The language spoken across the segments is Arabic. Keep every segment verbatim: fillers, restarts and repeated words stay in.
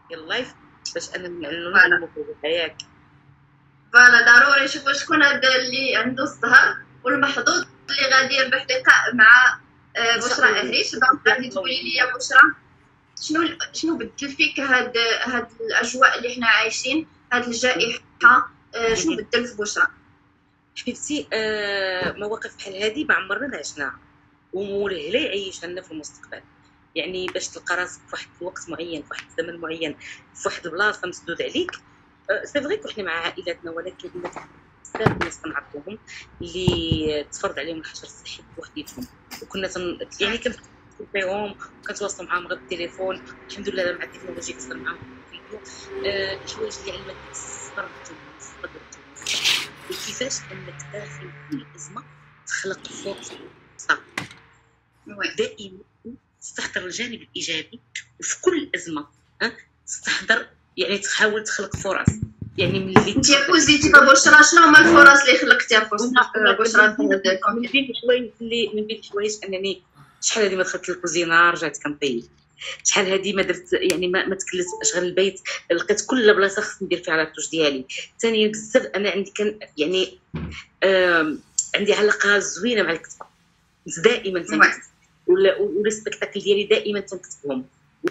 ديال اللايف باش انا نعلموا ياك. فوالا ضروري. شوفوا شكون هذا اللي عنده الزهر والمحظوظ اللي غادي يربح لقاء مع بشرى أهريش. دونك غادي تقولي لي يا بشرى شنو شنو بدل فيك هاد هاد الاجواء اللي حنا عايشين، هاد الجائحه، شنو بدل في بشرى؟ حبيبتي آه مواقف بحال هذه ما عمرنا ما عشناها وموله لا يعيشها لنا في المستقبل. يعني باش تلقى راسك في واحد الوقت معين، في واحد الزمن معين، في واحد البلاصه مسدود عليك. أه سي فري كنا مع عائلاتنا، ولكن بزاف الناس كنعرفوهم اللي تفرض عليهم الحجر الصحي بوحديتهم، وكنا تن... يعني كنفكروا فيهم وكنتواصلوا معاهم غير بالتليفون. الحمد لله مع التكنولوجيا كنهضر معاهم فيديو. أه الحوايج اللي علمتك الصبر والصبر وكيفاش انك داخل كل ازمه تخلق فرصه. دائما تستحضر الجانب الايجابي وفي كل ازمه. أه؟ تستحضر يعني تحاول تخلق فرص. يعني من اللي انت بوزيتيفه بشرى، شنو هما الفرص اللي خلقتيها في بشرى في هذا الكونفينمون؟ من بين الحوايج اللي من بين الحوايج انني شحال هذه ما دخلت للكوزينه رجعت كنطيب، شحال هذه ما درت يعني ما, ما تكلت اشغل البيت، لقيت كل بلاصه خصني ندير فيها لاطوش ديالي. ثانيا بزاف انا عندي كان يعني عندي علاقه زوينه مع الكتابه، دائما تنكتب ولا ولا السبيكتاكل ديالي دائما تنكتبهم.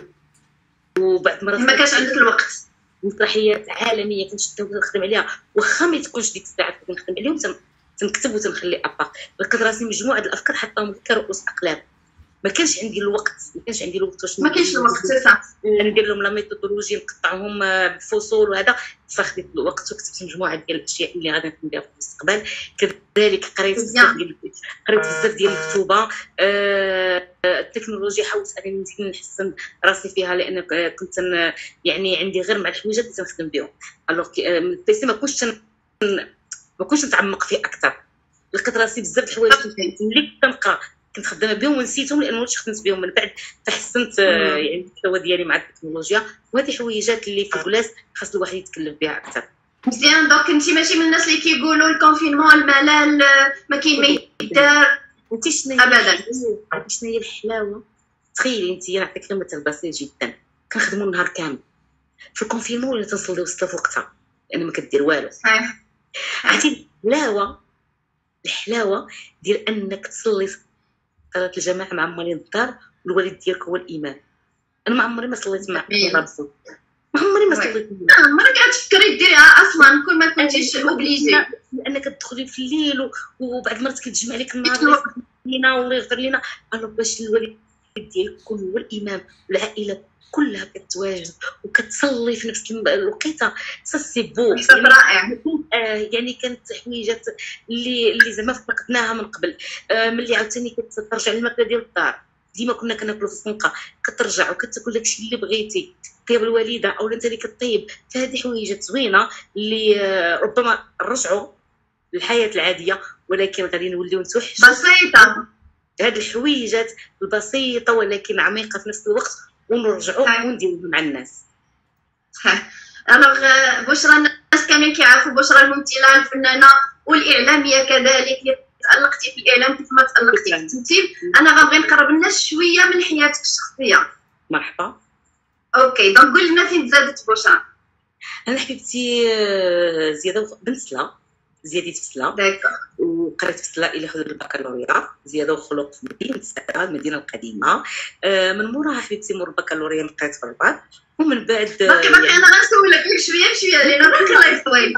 وبعد مرات ما كانش عندك الوقت. مسرحيات عالميه كنشدها ونخدم عليها، واخا ما تكونش ديك الساعه كنخدم عليهم تنكتب وتنخلي اباق. لقيت راسي مجموعه الافكار حطاهم كرؤوس اقلام. ما كانش عندي الوقت، ما كانش عندي الوقت واش ما كاينش الوقت صح ندير لهم لا ميثودولوجي نقطعهم بفصول وهذا. فخديت الوقت وكتبت مجموعه ديال الاشياء اللي غادي نخدم بها في المستقبل. كذلك قريت بزاف ديال قريت بزاف ديال الكتوبه. أه التكنولوجيا حاولت انني نزيد نحسن راسي فيها، لان كنت يعني عندي غير مع الحويجات اللي تنخدم بهم. الوغ البيسي ما كنتش ما كنتش نتعمق فيه اكثر. لقيت راسي بزاف د الحوايج اللي كنت كنقرا كنت خدامه بهم ونسيتهم لان مليش خدمت بهم من بعد. فحسنت يعني المستوى ديالي مع التكنولوجيا، وهذه حويجات اللي في البلاص خاص الواحد يتكلم بها اكثر. مزيان. دونك انت ماشي من الناس اللي كيقولوا الكونفينمون الملل ما كاين ما يدار. انت شنو ابدا شنو هي الحلاوه؟ تخيلي انت نعطيك مثل بسيط جدا. كنخدموا النهار كامل في الكونفينمون ولا تنصليو الصلاه في وقتها لان ما كدير والو. صحيح. عرفتي الحلاوه الحلاوه ديال انك تصلي صلاه الجماعه مع مالين الدار والوالد ديالك هو الامام. انا ما عمري ما صليت مع ربي، ما عمري ما صليت معاه. عمرك كتفكري ديريها اصلا كون ما كنتيش اوبليجي، لانك تدخلي في الليل وبعد المرات كتجمع لك النهار لينا والله يغفر لنا. انا باش الوالد ديالك يكون هو الامام والعائله كلها كتواجد وكتصلي في نفس الوقيته، سي بو يعني رائع. آه يعني كانت حويجات اللي اللي زعما فقدناها من قبل. آه ملي عاوتاني كترجع للماكله ديال الدار، ديما كنا كناكلوا في الصنقه، كترجع وكتاكل داكشي اللي بغيتي، طيب الوالده او انت اللي كطيب. فهذه حويجات زوينه اللي آه ربما نرجعوا للحياه العاديه، ولكن غادي نوليو نتوحشوا بسيطه. هذه الحويجات البسيطه ولكن عميقه في نفس الوقت، ونرجعوا ونديروها مع الناس. صحيح. الوغ بشرى الناس كاملين كيعرفوا بشرى الممثله الفنانه والاعلاميه كذلك، تألقتي في الاعلام كيف ما تألقتي في التمثيل. انا غنبغي نقرب لنا شويه من حياتك الشخصيه. مرحبا. اوكي دونك قول لنا فين تزادت بشرى. انا حبيبتي زياده بنت سلا، زيادة في سلا، وقريت في سلا الى حدود البكالوريا، زياده وخلق في مدينه سلا المدينه القديمه. آه من موراها حبيبتي مور البكالوريا بقيت في الرباط، ومن بعد باقي باقي يعني انا غنسولك لك شويه بشويه لان باقي الله يطويل.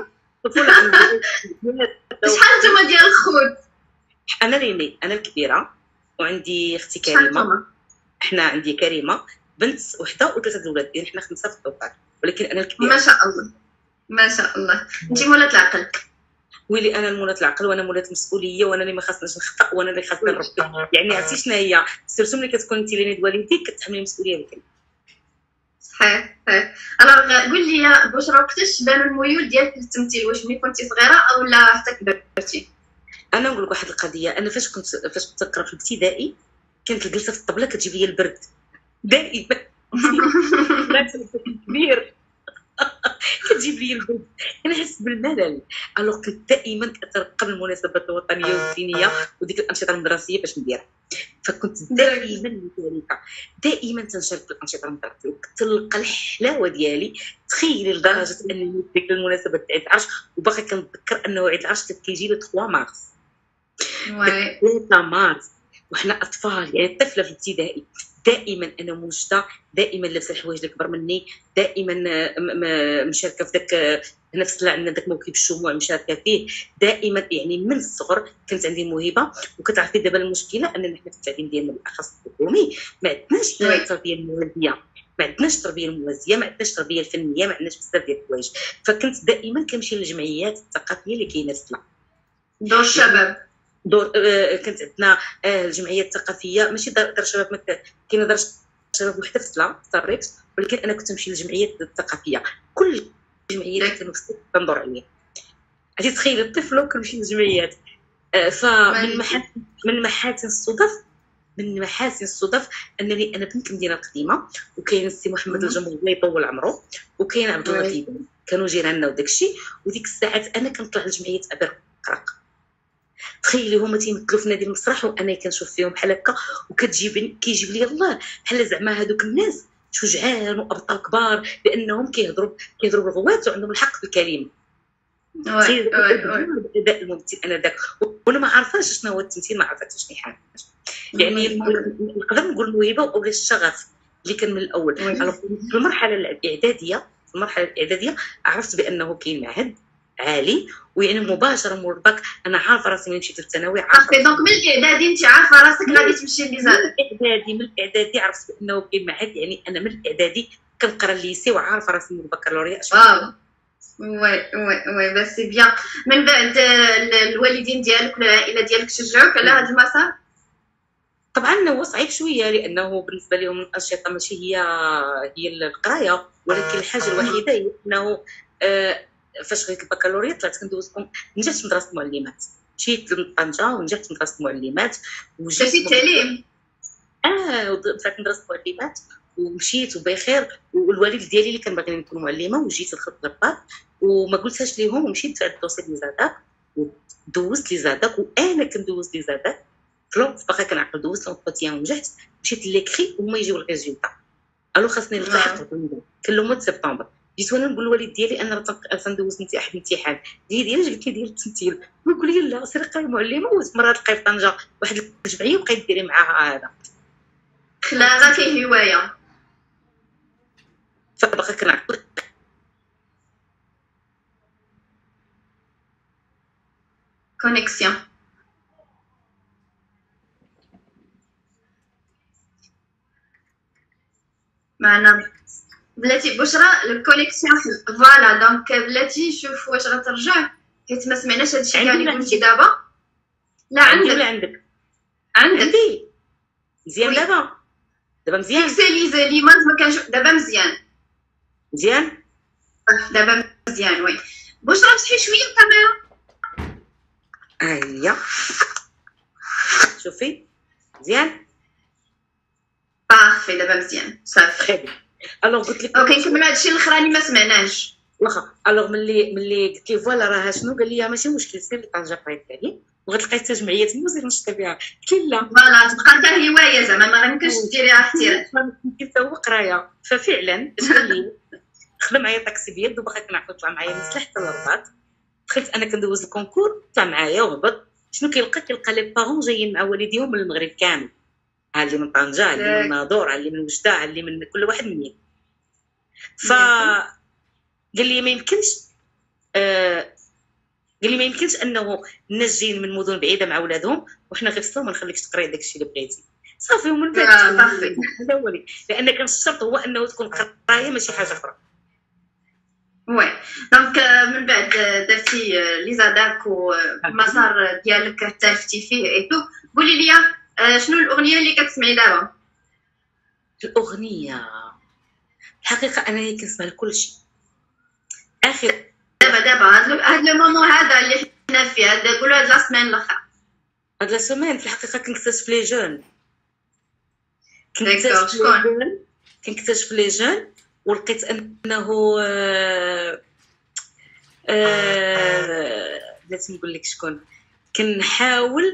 شحال نتوما ديال الخوت؟ انا ريمي انا الكبيره وعندي اختي كريمه. حنا عندي كريمه بنت وحده وثلاثه الاولاد، يعني حنا خمسه في الدوطات، ولكن انا الكبيره. ما شاء الله ما شاء الله. انت مولاة العقل. ويلي انا مولاة العقل وانا مولاة المسؤوليه وانا اللي ما خاصناش نخطا وانا اللي خاصني نربي. يعني عرفتي شنو هي سيرتو ملي كتكون انت اللي ولد والديك كتحملي المسؤوليه بكل. صحيح صحيح. الوغ قول لي يا بشرى وقتاش بان الميول ديالك للتمثيل؟ واش ملي كنتي صغيره او لا حتى كبرتي؟ انا نقول لك واحد القضيه. انا فاش كنت فاش كنت نقرا في الابتدائي كانت الجلسه في الطبله كتجيب لي البرد دائما. لا كبير كتجيب لي البرد، كنحس بالملل. الوغ كنت دائما كنترقب المناسبات الوطنيه والدينيه وديك الانشطه المدرسيه باش نديرها. فكنت دائما مشاركه، دائما تنشارك في الانشطه المدرسيه، وكتلقى الحلاوه ديالي. تخيلي لدرجه انني ديك المناسبه تاع عيد العرش، وباقي كنتذكر انه عيد العرش كان كيجي له ثلاثة مارس. وي ثلاثة مارس وحنا اطفال، يعني طفله في الابتدائي، دائما انا موجده، دائما لابسه الحوايج الكبر مني، دائما مشاركه في داك نفس اللي عندنا داك موكب الشموع مشاركه فيه، دائما يعني من الصغر كانت عندي موهبه. وكتعرفي دابا المشكله اننا حنا في التعليم ديالنا بالاخص الحكومي ما عندناش التربيه الموازيه، ما عندناش التربيه الموازيه، ما عندناش التربيه الفنيه، ما عندناش بزاف ديال الحوايج. فكنت دائما كنمشي للجمعيات الثقافيه اللي كاينه في دور الشباب. دور آه كانت عندنا آه الجمعيات الثقافيه، ماشي دار الشباب، كاينه دار الشباب وحده في سلا في الريكس، ولكن انا كنت نمشي للجمعيات الثقافيه. كل الجمعيات اللي كانوا في السوق كندور عليها. عرفتي تخيلي الطفل وكنمشي للجمعيات. آه فمن محاسن من محاسن الصدف من محاسن الصدف انني انا بنت المدينه القديمه، وكاين السي محمد الجمهور الله يطول عمره، وكاين عبد الله الكيباني، كانوا جيراننا وداك الشيء. وديك الساعات انا كنطلع لجمعيه ابي القرق. تخيلي هما تيمثلوا في نادي المسرح وانا كنشوف فيهم بحال هكا، وكتجيب كيجيب لي الله بحال زعما هذوك الناس شجعان وابطال كبار، لانهم كيهضروا كيهضروا بالغوات وعندهم الحق في الكلمه. وي وي وي الاداء الممثل انا داك، وانا ما عارفاش شنو هو التمثيل، ما عرفتش شنو حاجه. يعني نقدر نقول موهبه او الشغف اللي كان من الاول. في المرحله الاعداديه في المرحله الاعداديه عرفت بانه كاين معهد عالي، ويعني مباشره مور الباك انا عارفه راسي ملي مشيت للثانوي. عارفه دونك من الاعدادي انت عارفه راسك غادي تمشي ليزاد. من الاعدادي من الاعدادي عرفت بانه كاين معهد، يعني انا من الاعدادي كنقرا الليسي وعارفه راسي مور البكالوريا. واو وي وي وي بس بيان. من بعد الوالدين ديالك والعائله ديالك شجعوك على هذا المسار؟ طبعا هو صعيب شويه، لانه بالنسبه لهم الانشطه ماشي هي هي القرايه، ولكن الحاجه الوحيده هي انه آه فاش غيت البكالوريا طلعت كندوز نجحت في مدرسه معلمات، مشيت لطنجه ونجحت في مدرسه معلمات وجيت في التعليم. اه دخلت مدرسه معلمات ومشيت وبخير. والوالد ديالي اللي كان باغي نكون معلمه، وجيت دخلت للباك وما قلتهاش ليهم، ومشيت دفعت الدوسي لي زاداك ودوزت لي زاداك، وانا كندوز لي زاداك فلوق باقا كنعقل دوزت لونتروتيان ونجحت. مشيت ليكري وهما يجيو الريزولطا، الو خاصني نلتحق كان لو مود سبتمبر. جيت وانا نقول للوالد ديالي انا راه تندوز انت احد الامتحان ديالي ديالي جبت لي ديال التمثيل، ويقول لي لا سير قراي معلمه، ومرات لقيت في طنجه واحد الجمعيه وبقيت ديري معاها هذا خلاها فيه هوايه. فباقا كنعقل كونيكسيون معنا بلاتي بشرى. الكونيكسيون فوالا دونك بلاتي شوف واش غترجع، حيت ما سمعناش هادشي كاع اللي قلتي دابا. لا عندك عندك ولا عندك عندي مزيان دابا دابا مزيان فيكسيليزي لي ما كانش دابا مزيان مزيان دابا مزيان. وي بشرى مسحي شويه الكاميرا. هيا شوفي مزيان بارفي دابا مزيان صافي. خير الوغ قلت لك اوكي نكملوا هادشي الاخراني ما سمعناش. واخا الوغ ملي ملي قلت لي فوالا راه شنو قال لي ماشي مشكل سير لطنجه قريت عليه وغتلقاي حتى جمعيه تما وزير نشطي بها. قلت لي لا فوالا تبقى حتى هوايه زعما ما يمكنش ديريها احتراف يمكن حتى هو قرايه. ففعلا اش قال لي خدم معايا طاكسي بيد وباقي كنعقل طلع معايا من سلاح حتى للرباط. دخلت انا كندوز الكونكور طلع معايا وهبط. شنو كيلقى كيلقى لي بارون جايين مع والديهم من المغرب كامل، ها اللي من طنجه، ها اللي من الناظور، ها اللي من وجده، ها اللي من كل واحد منين. ف قال لي ما يمكنش آه قال لي ما يمكنش انه الناس جايين من مدن بعيده مع ولادهم وحنا غير الصوم ما نخليكش تقري داكشي اللي بغيتي صافي. ومن بعد صافي هذا هو لي، لان كان الشرط هو انه تكون قرايه ماشي حاجه اخرى. وي دونك من بعد درتي لي زاداك والمسار ديالك احترفتي فيه ايتو. قولي لي شنو الاغنيه اللي كتسمعي دابا؟ الاغنيه الحقيقه انا كنسمع لكل شيء. اخر دابا دابا هاد لو مومون هذا اللي حنا فيه هذا قولوا هاد لا سيمين الاخر هاد لا سيمين في الحقيقه كنكتشف لي جون كنكتشف شكون كنكتشف لي جون ولقيت انه آه آه بلاتي نقول لك شكون. كنحاول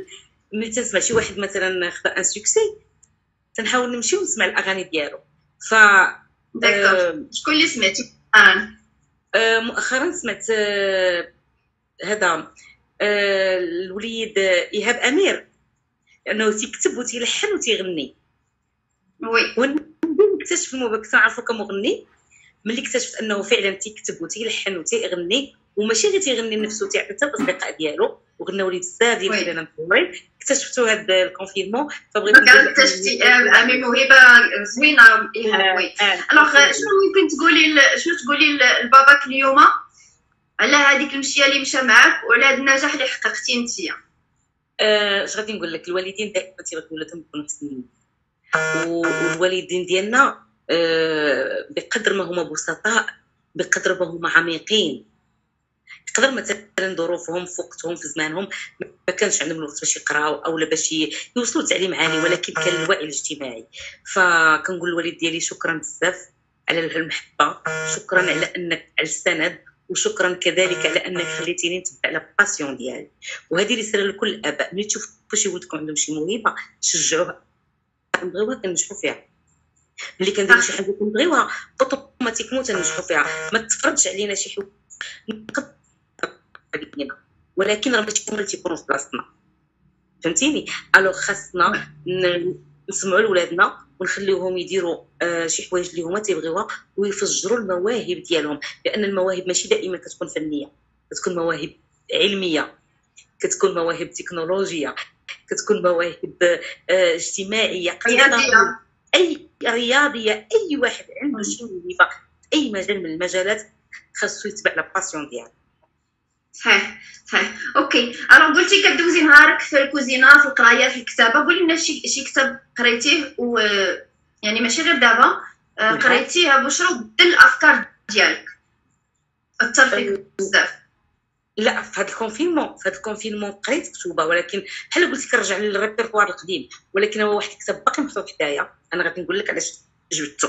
ملي تنسمع شي واحد مثلا خدا ان سوكسي تنحاول نمشي ونسمع الاغاني ديالو. ف داكوغ شكون اللي سمعتي مؤخرا؟ آه مؤخرا سمعت آه هذا آه الوليد ايهاب امير، لانه تيكتب وتيلحن وتيغني. وي اكتشف المبكر عرفو كمغني ملي اكتشفت انه فعلا تيكتب وتيلحن وتيغني، وماشي غير تيغني لنفسه، تيعطي حتى الاصدقاء ديالو وغناو لي بزاف ديال الفنانين مصورين. اكتشفتو هذا الكونفينمون فبغيت اكتشفتي امي موهبه زوينه. وي الوغ شنو ممكن تقولي شنو تقولي لباباك اليوم على هذيك المشيه اللي مشى معاك وعلى هذا النجاح اللي حققتيه نتيا؟ اش غادي نقول لك، الوالدين دائما تيبغيو ولادهم يكونوا حسنين، والوالدين ديالنا بقدر ما هما بسطاء بقدر ما هما عميقين. تقدر مثلا ظروفهم في وقتهم في زمانهم ما كانش عندهم الوقت باش يقراو او لا باش يوصلوا لتعليم عالي، ولكن كان الوعي الاجتماعي. فكنقول للوالد ديالي شكرا بزاف على المحبه، شكرا على انك على السند، وشكرا كذلك على انك خليتيني نتبع على باسيون ديالي. وهذه رساله لكل الاباء، ملي تشوفوا شي ولدكم عندهم شي موهبه شجعوه، كنبغيوها كنجحوا فيها. ملي كنديروا شي حاجه كنبغيوها اوتوماتيكمون تنجحوا فيها. ما تفرضش علينا شي حاجه علينا، ولكن راه ماشي هما اللي تيكونوا في بلاصتنا، فهمتيني؟ الوغ خاصنا نسمعوا لولادنا ونخليوهم يديروا آه شي حوايج اللي هما تيبغيوها ويفجروا المواهب ديالهم، لان المواهب ماشي دائما كتكون فنيه، كتكون مواهب علميه، كتكون مواهب تكنولوجيه، كتكون مواهب آه اجتماعيه، رياضيه، اي رياضيه. اي واحد عنده شي موهبه في اي مجال من المجالات خاصو يتبع لا باسيون ديالو. صحيح صحيح. اوكي الوغ قلتي كدوزي نهارك في الكوزينه، في القرايه، في الكتابه. قولي لنا شي شي كتاب قريتيه و يعني ماشي غير دابا قريتيه بشرى وبدل الافكار ديالك، اثر فيك بزاف. لا في هذا الكونفينمون في هذا الكونفينمون قريت كتوبه، ولكن بحال قلت كنرجع للريبيرتوار القديم، ولكن هو واحد الكتاب باقي محطوط حدايا. انا غادي نقول لك علاش جبدته.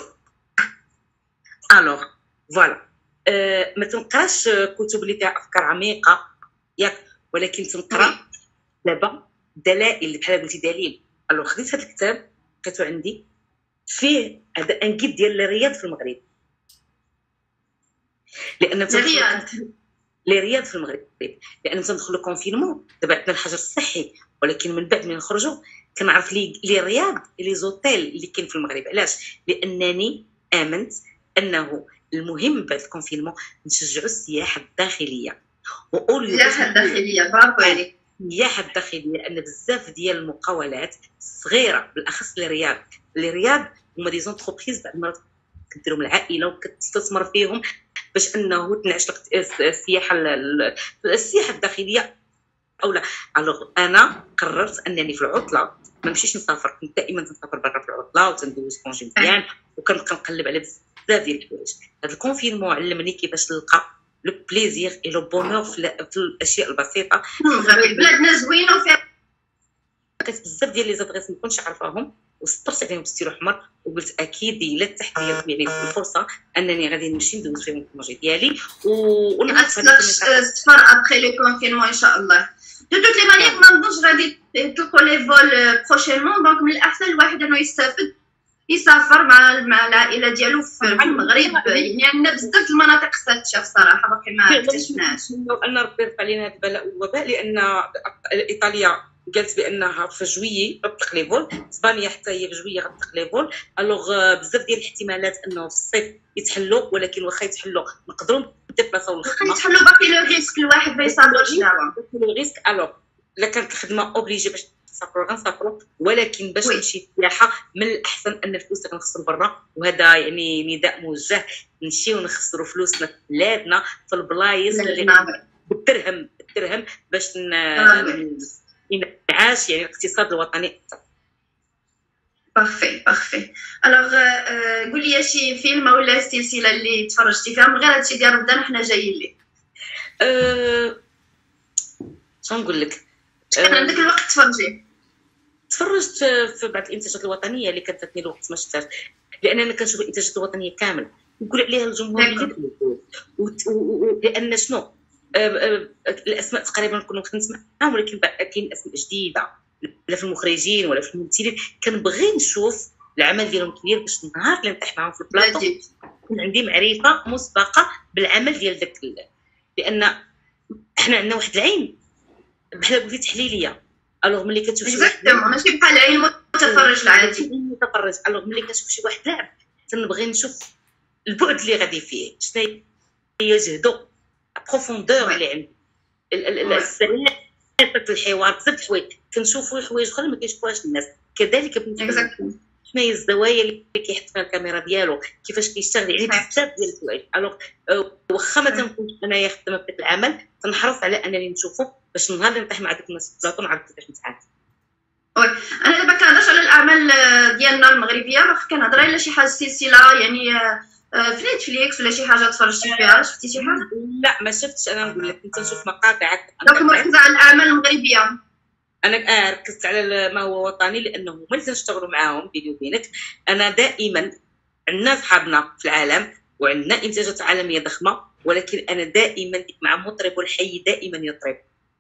الوغ فوالا أه ما تنقراش كتب اللي فيها افكار عميقه ياك، ولكن تنقرا دابا دلائل بحال قلتي دليل. الوغ خديت هذا الكتاب لقيتو عندي فيه هذا ان جيد ديال الرياض في المغرب، لان الرياض لي رياض في المغرب، لان تندخلوا كونفينمون دابا عندنا الحجر الصحي، ولكن من بعد ما نخرجوا كنعرف لي لي رياض لي زوتيل اللي كاين في المغرب. علاش؟ لانني امنت انه المهم بعد الكونفينمون نشجعوا السياحه الداخليه. السياحه الداخليه برافو عليك. السياحه الداخليه لان بزاف ديال المقاولات صغيره بالاخص لي رياض لي رياض هما دي زونتربريز بعد ما كديرهم العائله وكتستثمر فيهم باش انه تنعش السياحه السياحه الداخليه او لا. الوغ انا قررت انني في العطله ما نمشيش نسافر، كنت دائما تنسافر برا في العطله وتندوز كونجي مزيان وكنبقى نقلب على بزاف ديال الحوايج. هذا الكونفينمون علمني كيفاش نلقى لو بليزير اي لو بونور في الاشياء البسيطه. بلادنا زوينه وفيها لقيت بزاف ديال لي زادريس ما كنتش عارفاهم وسطرت عليهم بالستيلو احمر، وقلت اكيد الا تحت لي يعني الفرصه انني غادي نمشي ندوز فيهم الكونجي ديالي ونعرف السفر ابخي لو كونفينمون ان شاء الله. دو توت لي مانيير ما نظنش غادي تلقوا لي فول بروشينمون، دونك من الاحسن الواحد انه يستافد يسافر مع مع العائله ديالو في المغرب. يعني عندنا بزاف المناطق خصها تشاف صراحه باقي ما اكتشفناش. ان ربي يرفع علينا هذا البلاء والوباء، لان ايطاليا قالت بانها في جويي غتطلق لي فول، اسبانيا حتى هي في جويي غتطلق لي فول. الوغ بزاف ديال الاحتمالات انه في الصيف يتحلوا، ولكن واخا يتحلوا نقدروا نديبلاصاو للخدمه. يتحلوا باقي لو ريسك الواحد ما يصابرش دابا لو ريسك. الوغ الا كانت الخدمه اوبليجي باش نسافروا غنسافروا، ولكن باش نمشي سياحه من الاحسن ان الفلوس كنخسروا برا. وهذا يعني نداء موجه، نمشيو نخسروا فلوسنا في بلادنا في البلايص اللي بالدرهم بالدرهم باش نعاش يعني الاقتصاد الوطني اكثر. بارفي بارفي. الوغ قول لي شي فيلم ولا سلسله اللي تفرجتي فيها من غير هادشي ديال رمضان حنا جايين ليه. أه... شنو نقول لك؟ كان عندك الوقت تفرجي؟ تفرجت في بعض الانتاجات الوطنيه اللي كانت فاتني الوقت ما شفتهاش، لان انا كنشوف الانتاجات الوطنيه كامل نقول عليها الجمهور، لان شنو أه أه الاسماء تقريبا كنا كنسمعهم، ولكن كاين اسماء جديده لا في المخرجين ولا في الممثلين، كنبغي نشوف العمل ديالهم كبير باش النهار اللي نطيح معاهم في البلاطو يكون عندي معرفه مسبقه بالعمل ديال داك، لان حنا عندنا واحد العين بحال قلتي تحليليه. الوغ ملي كتشوف شي واحد ماشي بحال العين المتفرج العادي المتفرج، الوغ ملي كتشوف شي واحد لاعب تنبغي نشوف البعد اللي غادي فيه، شنو هي جهدو، بروفوندور اللي عنده، السلاسه في الحوار، بزاف د الحوايج كنشوفوا حوايج اخرى ما كيشوفوهاش الناس. كذلك بالنسبه شنو هي الزوايا اللي كيحط فيها الكاميرا ديالو، كيفاش كيشتغل، يعني بزاف ديال الحوايج. الوغ واخا ما تنكونش انايا خدامه في ذاك العمل تنحرص على انني نشوفو باش النهار اللي نطيح مع ديك الناس في البلاطو نعرف كيفاش نتعامل. وي انا دابا كنهضرش على الاعمال ديالنا المغربيه، ما كنهضر على شي حاجه سلسله يعني في نتفليكس ولا شي حاجه تفرجتي فيها، شفتي شي حاجه؟ لا ما شفتش، انا نقول لك كنت نشوف مقاطع. دونك مركزه على الاعمال المغربيه. انا آه ركزت على ما هو وطني، لانه ملي تنشتغلوا معاهم بيني وبينك انا دائما عندنا صحابنا في العالم وعندنا انتاجات عالميه ضخمه، ولكن انا دائما مع مطرب الحي دائما يطرب.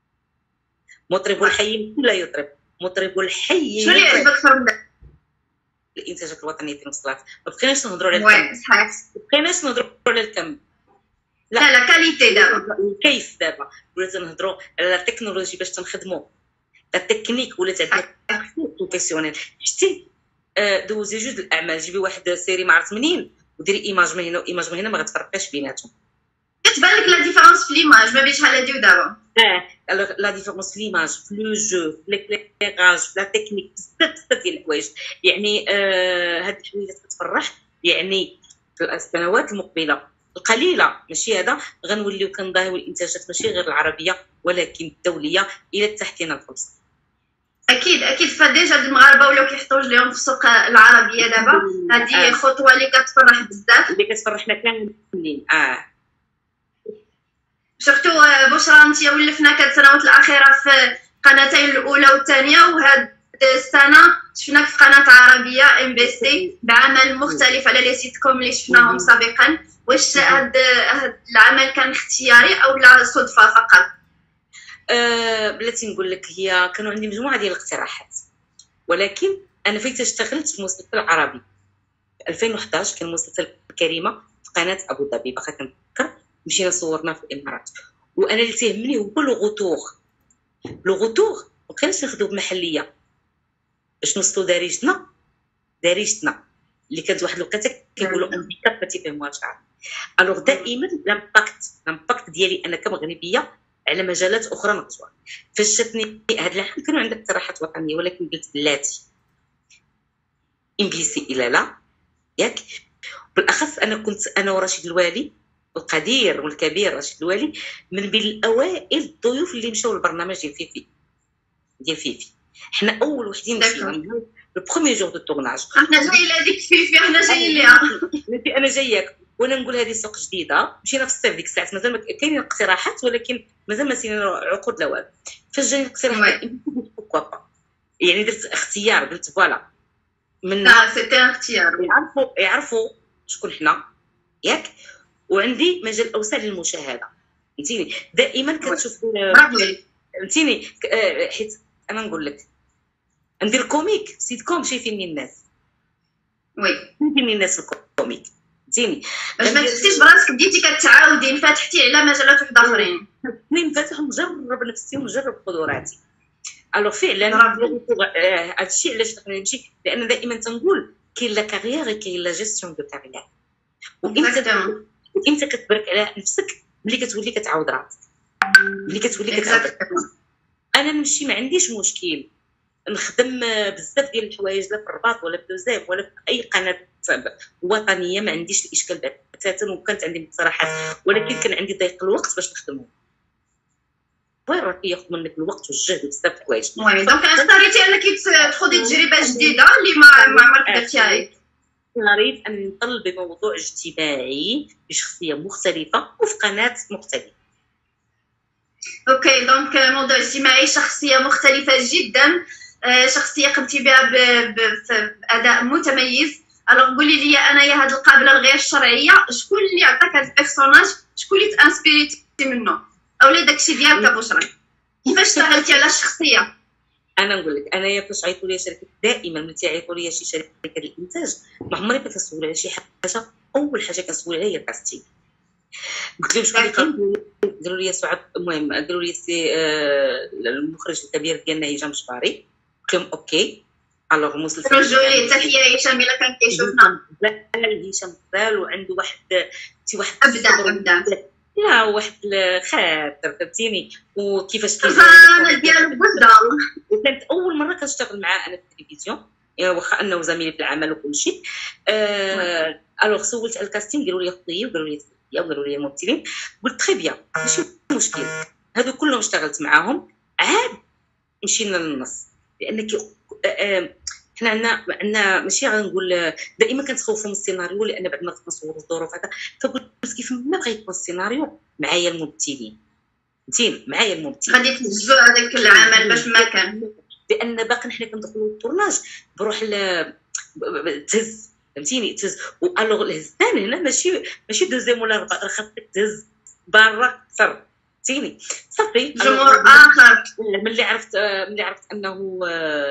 مطرب الحي لا يطرب، مطرب الحي شنو اللي يعجبك اكثر من الانتاجات الوطنيه في المسلسلات؟ ما بقيناش نهضروا على الكم، صحيح ما بقيناش نهضروا على الكم، لا لا كاليتي دابا الكيف دابا ولات نهضروا على التكنولوجي باش تنخدموا التكنيك، ولات عندنا بروفيسيونيل. شتي دوزي جوج الاعمال، جيبي واحد سيري ما عرفت منين وديري ايماج من هنا وايماج من هنا، ما غتفرقيش بيناتهم. كتبان لك لا ديفيرونس في ليماج ما بين شحال هادي ودابا. اه لا ديفيرونس في ليماج، في لو جو، في ليكليراج، في لا تكنيك، بزاف بزاف ديال الحوايج. يعني آه هاد الحوايج كتفرح. يعني في السنوات المقبله القليله ماشي هذا غنوليو كنضاهيو الانتاجات ماشي غير العربيه ولكن الدوليه الى تحت لنا الفرصه. اكيد اكيد فديجا المغاربه ولاو كيحطوا رجليهم في السوق العربيه دابا، هذه آه. خطوه اللي كتفرح بزاف، اللي كتفرحنا كاملين. اه سورتو بشرى انت ولفنا كانت السنوات الاخيره في قناتين الاولى والثانيه، وهاد السنه شفناك في قناه عربيه ام بي سي بعمل مختلف على لي سيت كوم اللي شفناهم سابقا. واش هاد هاد العمل كان اختياري او لا صدفه فقط؟ أه بلاتي نقول لك، هي كانوا عندي مجموعه ديال الاقتراحات، ولكن انا فايت اشتغلت في مسلسل عربي في ألفين وحداش، كان مسلسل كريمه في قناه ابو ظبي باقا كنتذكر، مشينا صورنا في الامارات. وانا اللي تيهمني هو لو غوتور، لو غوتور ما كانش ناخذوه بمحليه باش نوصلوا دارجتنا دارجتنا اللي كانت واحد الوقيته كيقولوا انديكاب ما تيفهموهاش عربي. الوغ دائما لامباكت لامباكت ديالي انا كمغربيه على مجالات اخرى نقصوها. فاش شفتني هذا العام كانوا عندك اقتراحات وطنيه، ولكن قلت بلاتي ام بي سي الى لا ياك. بالاخص انا كنت انا ورشيد الوالي القدير والكبير رشيد الوالي من بين الاوائل الضيوف اللي مشاو للبرنامج ديال فيفي ديال فيفي. حنا اول وحدين مشينا لو بروميير جور دو تورناج. حنا جايين لهاديك فيفي، حنا جايين ليها. انا جاياك وانا نقول هذه سوق جديده، مشينا في الصيف ديك الساعات مازال كاينين اقتراحات ولكن مازال ما سينا عقود لا والو. فاش جاني الاقتراح بوكوا با، يعني درت اختيار، قلت فوالا من اه سيتي اختيار، يعرفوا يعرفوا شكون حنا ياك، وعندي مجال اوسع للمشاهده. فهمتيني دائما كتشوف فهمتيني، حيت انا نقول لك ندير كوميك سيت كوم شايفيني الناس، وي شايفيني الناس في الكوميك. فهمتيني باش ما تحسيش براسك بديتي كتعاودي انفتحتي على مجالات وحده اخرين. ننفتح ونجرب نفسي ونجرب قدراتي. الوغ فعلا هذا الشيء علاش دخلنا نمشي، لان دائما تنقول كاين لا كارير كاين لا جيستيون دو كارير، وانت وانت كتبرك على نفسك ملي كتولي كتعاود راسك، ملي كتولي كتعاود. انا نمشي ما عنديش مشكل نخدم بزاف ديال الحوايج لا في الرباط ولا في دوزاف ولا في اي قناه وطنيه، ما عنديش الاشكال بتاتا، وكانت عندي مقترحات ولكن كان عندي ضيق الوقت باش نخدمهم. وين راه كياخذ منك الوقت والجهد بزاف د الحوايج. وي دونك اختاريتي انك تخوضي تجربه جديده اللي ما ما عمرك درتيها. نريد ان نطل بموضوع اجتماعي بشخصيه مختلفه وفي قناه مختلفه. اوكي دونك موضوع اجتماعي، شخصيه مختلفه جدا، شخصيه قمتي بها باداء متميز. الوغ قولي لي انا يا هاد القابله الغير شرعيه، شكون اللي عطاك هاد البيرسوناج، شكون اللي تانسبيريتي منه اولا داكشي ديالك بشرى، كيفاش اشتغلتي على الشخصيه؟ انا نقول لك انايا فاش عيطوا لي شركه، دائما ملي تيعيطوا لي شي شركه الانتاج ما عمري ما كنسول على شي حاجه. اول حاجه كنسول عليها هي الكاستينغ. قلت لهم شكون اللي كاين، قالوا لي سعاد، المهم قالوا لي سي آه المخرج الكبير ديالنا هشام جباري. قلت لهم اوكي. الوغ المسلسل رجعوا لي تحيه هشام الا كان كيشوفنا. لا هشام بزال وعنده واحد شي واحد ابدع ابدع لا واحد الخاطر فهمتيني، وكيفاش كيفاش ديالو بوحده. وكانت اول مره كنشتغل معاه انا في التلفزيون، واخا انه زميلي في العمل وكل شيء. آه الوغ سولت على الكاستينغ، قالوا لي خطيه وقالوا لي سيديه وقالوا لي ممثلين. قلت تري بيان ماشي مشكل، هادو كلهم اشتغلت معاهم. عاد مشينا للنص، لان كي آه حنا عندنا عندنا ماشي غنقول دائما كنتخوفوا من السيناريو، لان بعد ما كنصوروا الظروف هذا. فقلت كيف ما بغى يكون السيناريو معايا الممثلين، فهمتيني، معايا الممثلين غادي تنجزوا هذاك العمل باش ما كان، لان باقي حنا كندخلوا للطورناج بروح تهز، فهمتيني، تهز. والوغ الهزان هنا ماشي ماشي دوزيام ولا ربع، راه خاصك تهز برا اكثر، فهمتيني. صافي جمهور اخر. ملي عرفت ملي عرفت انه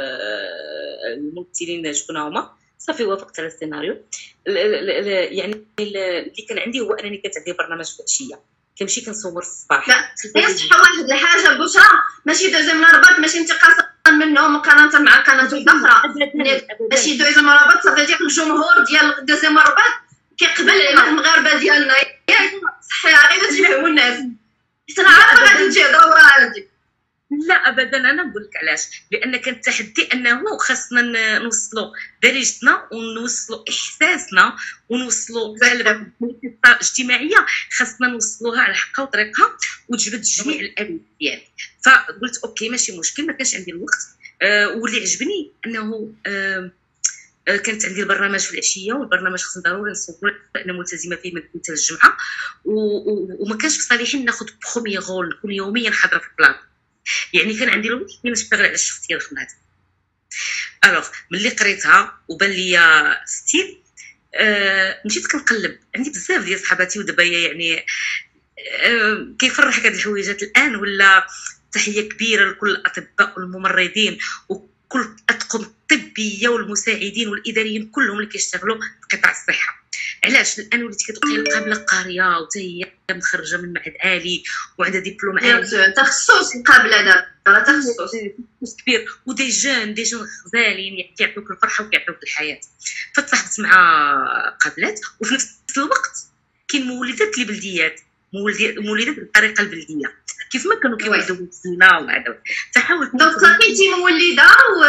الممثلين شكون هما، صافي وافقت على السيناريو. يعني اللي كان عندي هو انني كانت عندي برنامج في العشيه، كنمشي كنصور الصباح. لا يصح واحد الحاجه بشرى، ماشي دوزيام رباط، ماشي انتقاصا منهم مقارنه مع قناه اخرى، ماشي دوزيام رباط. صافي ديك الجمهور ديال دوزيام رباط كيقبل على المغاربه ديالنا، ياك صحي غير باش يفهموا الناس. حتى انا عارفه غادي تجي هضره ورا هادي. لا ابدا، انا نقول لك علاش، لان كان التحدي انه خاصنا نوصلوا درجتنا ونوصلوا احساسنا ونوصلوا اجتماعيه، خاصنا نوصلوها على حقها وطريقها وتجبد جميع الاليات ديالي. فقلت اوكي ماشي مشكل، ما كانش عندي الوقت. آه واللي عجبني انه آه كانت عندي البرنامج في العشيه، والبرنامج خصني ضروري نصور لان ملتزمه فيه من الجمعه، وما كانش في صالحي ناخذ بروميي غول نكون يوميا حاضره في البلاط. يعني كان عندي الوقت باش نشتغل على الشخصيه الخدمات. الوغ ملي قريتها وبان لي ستيل، آه مشيت كنقلب. عندي بزاف ديال صحاباتي ودابا يعني آه كيفرحك هاد الحويجات الان. ولا تحيه كبيره لكل الاطباء والممرضين وكل الاطقم الطبيه والمساعدين والاداريين كلهم اللي كيشتغلوا في قطاع الصحه. علاش؟ الان وليت كتلقاي القابله قاريه وحتى هي مخرجه من معهد عالي وعندها دبلوم عالي، تخصص القابله دابا راه تخصص كبير، ودي جون دي جون غزالين كيعطيوك الفرحه وكيعطيوك الحياه. فتصاحبت مع قابلات، وفي نفس الوقت كاين مولدات اللي بلديات، مولدات بالطريقه البلديه كيف ما كانوا كيولدوا بالزينه وهذا. فحاولت دونك كنتي مولده و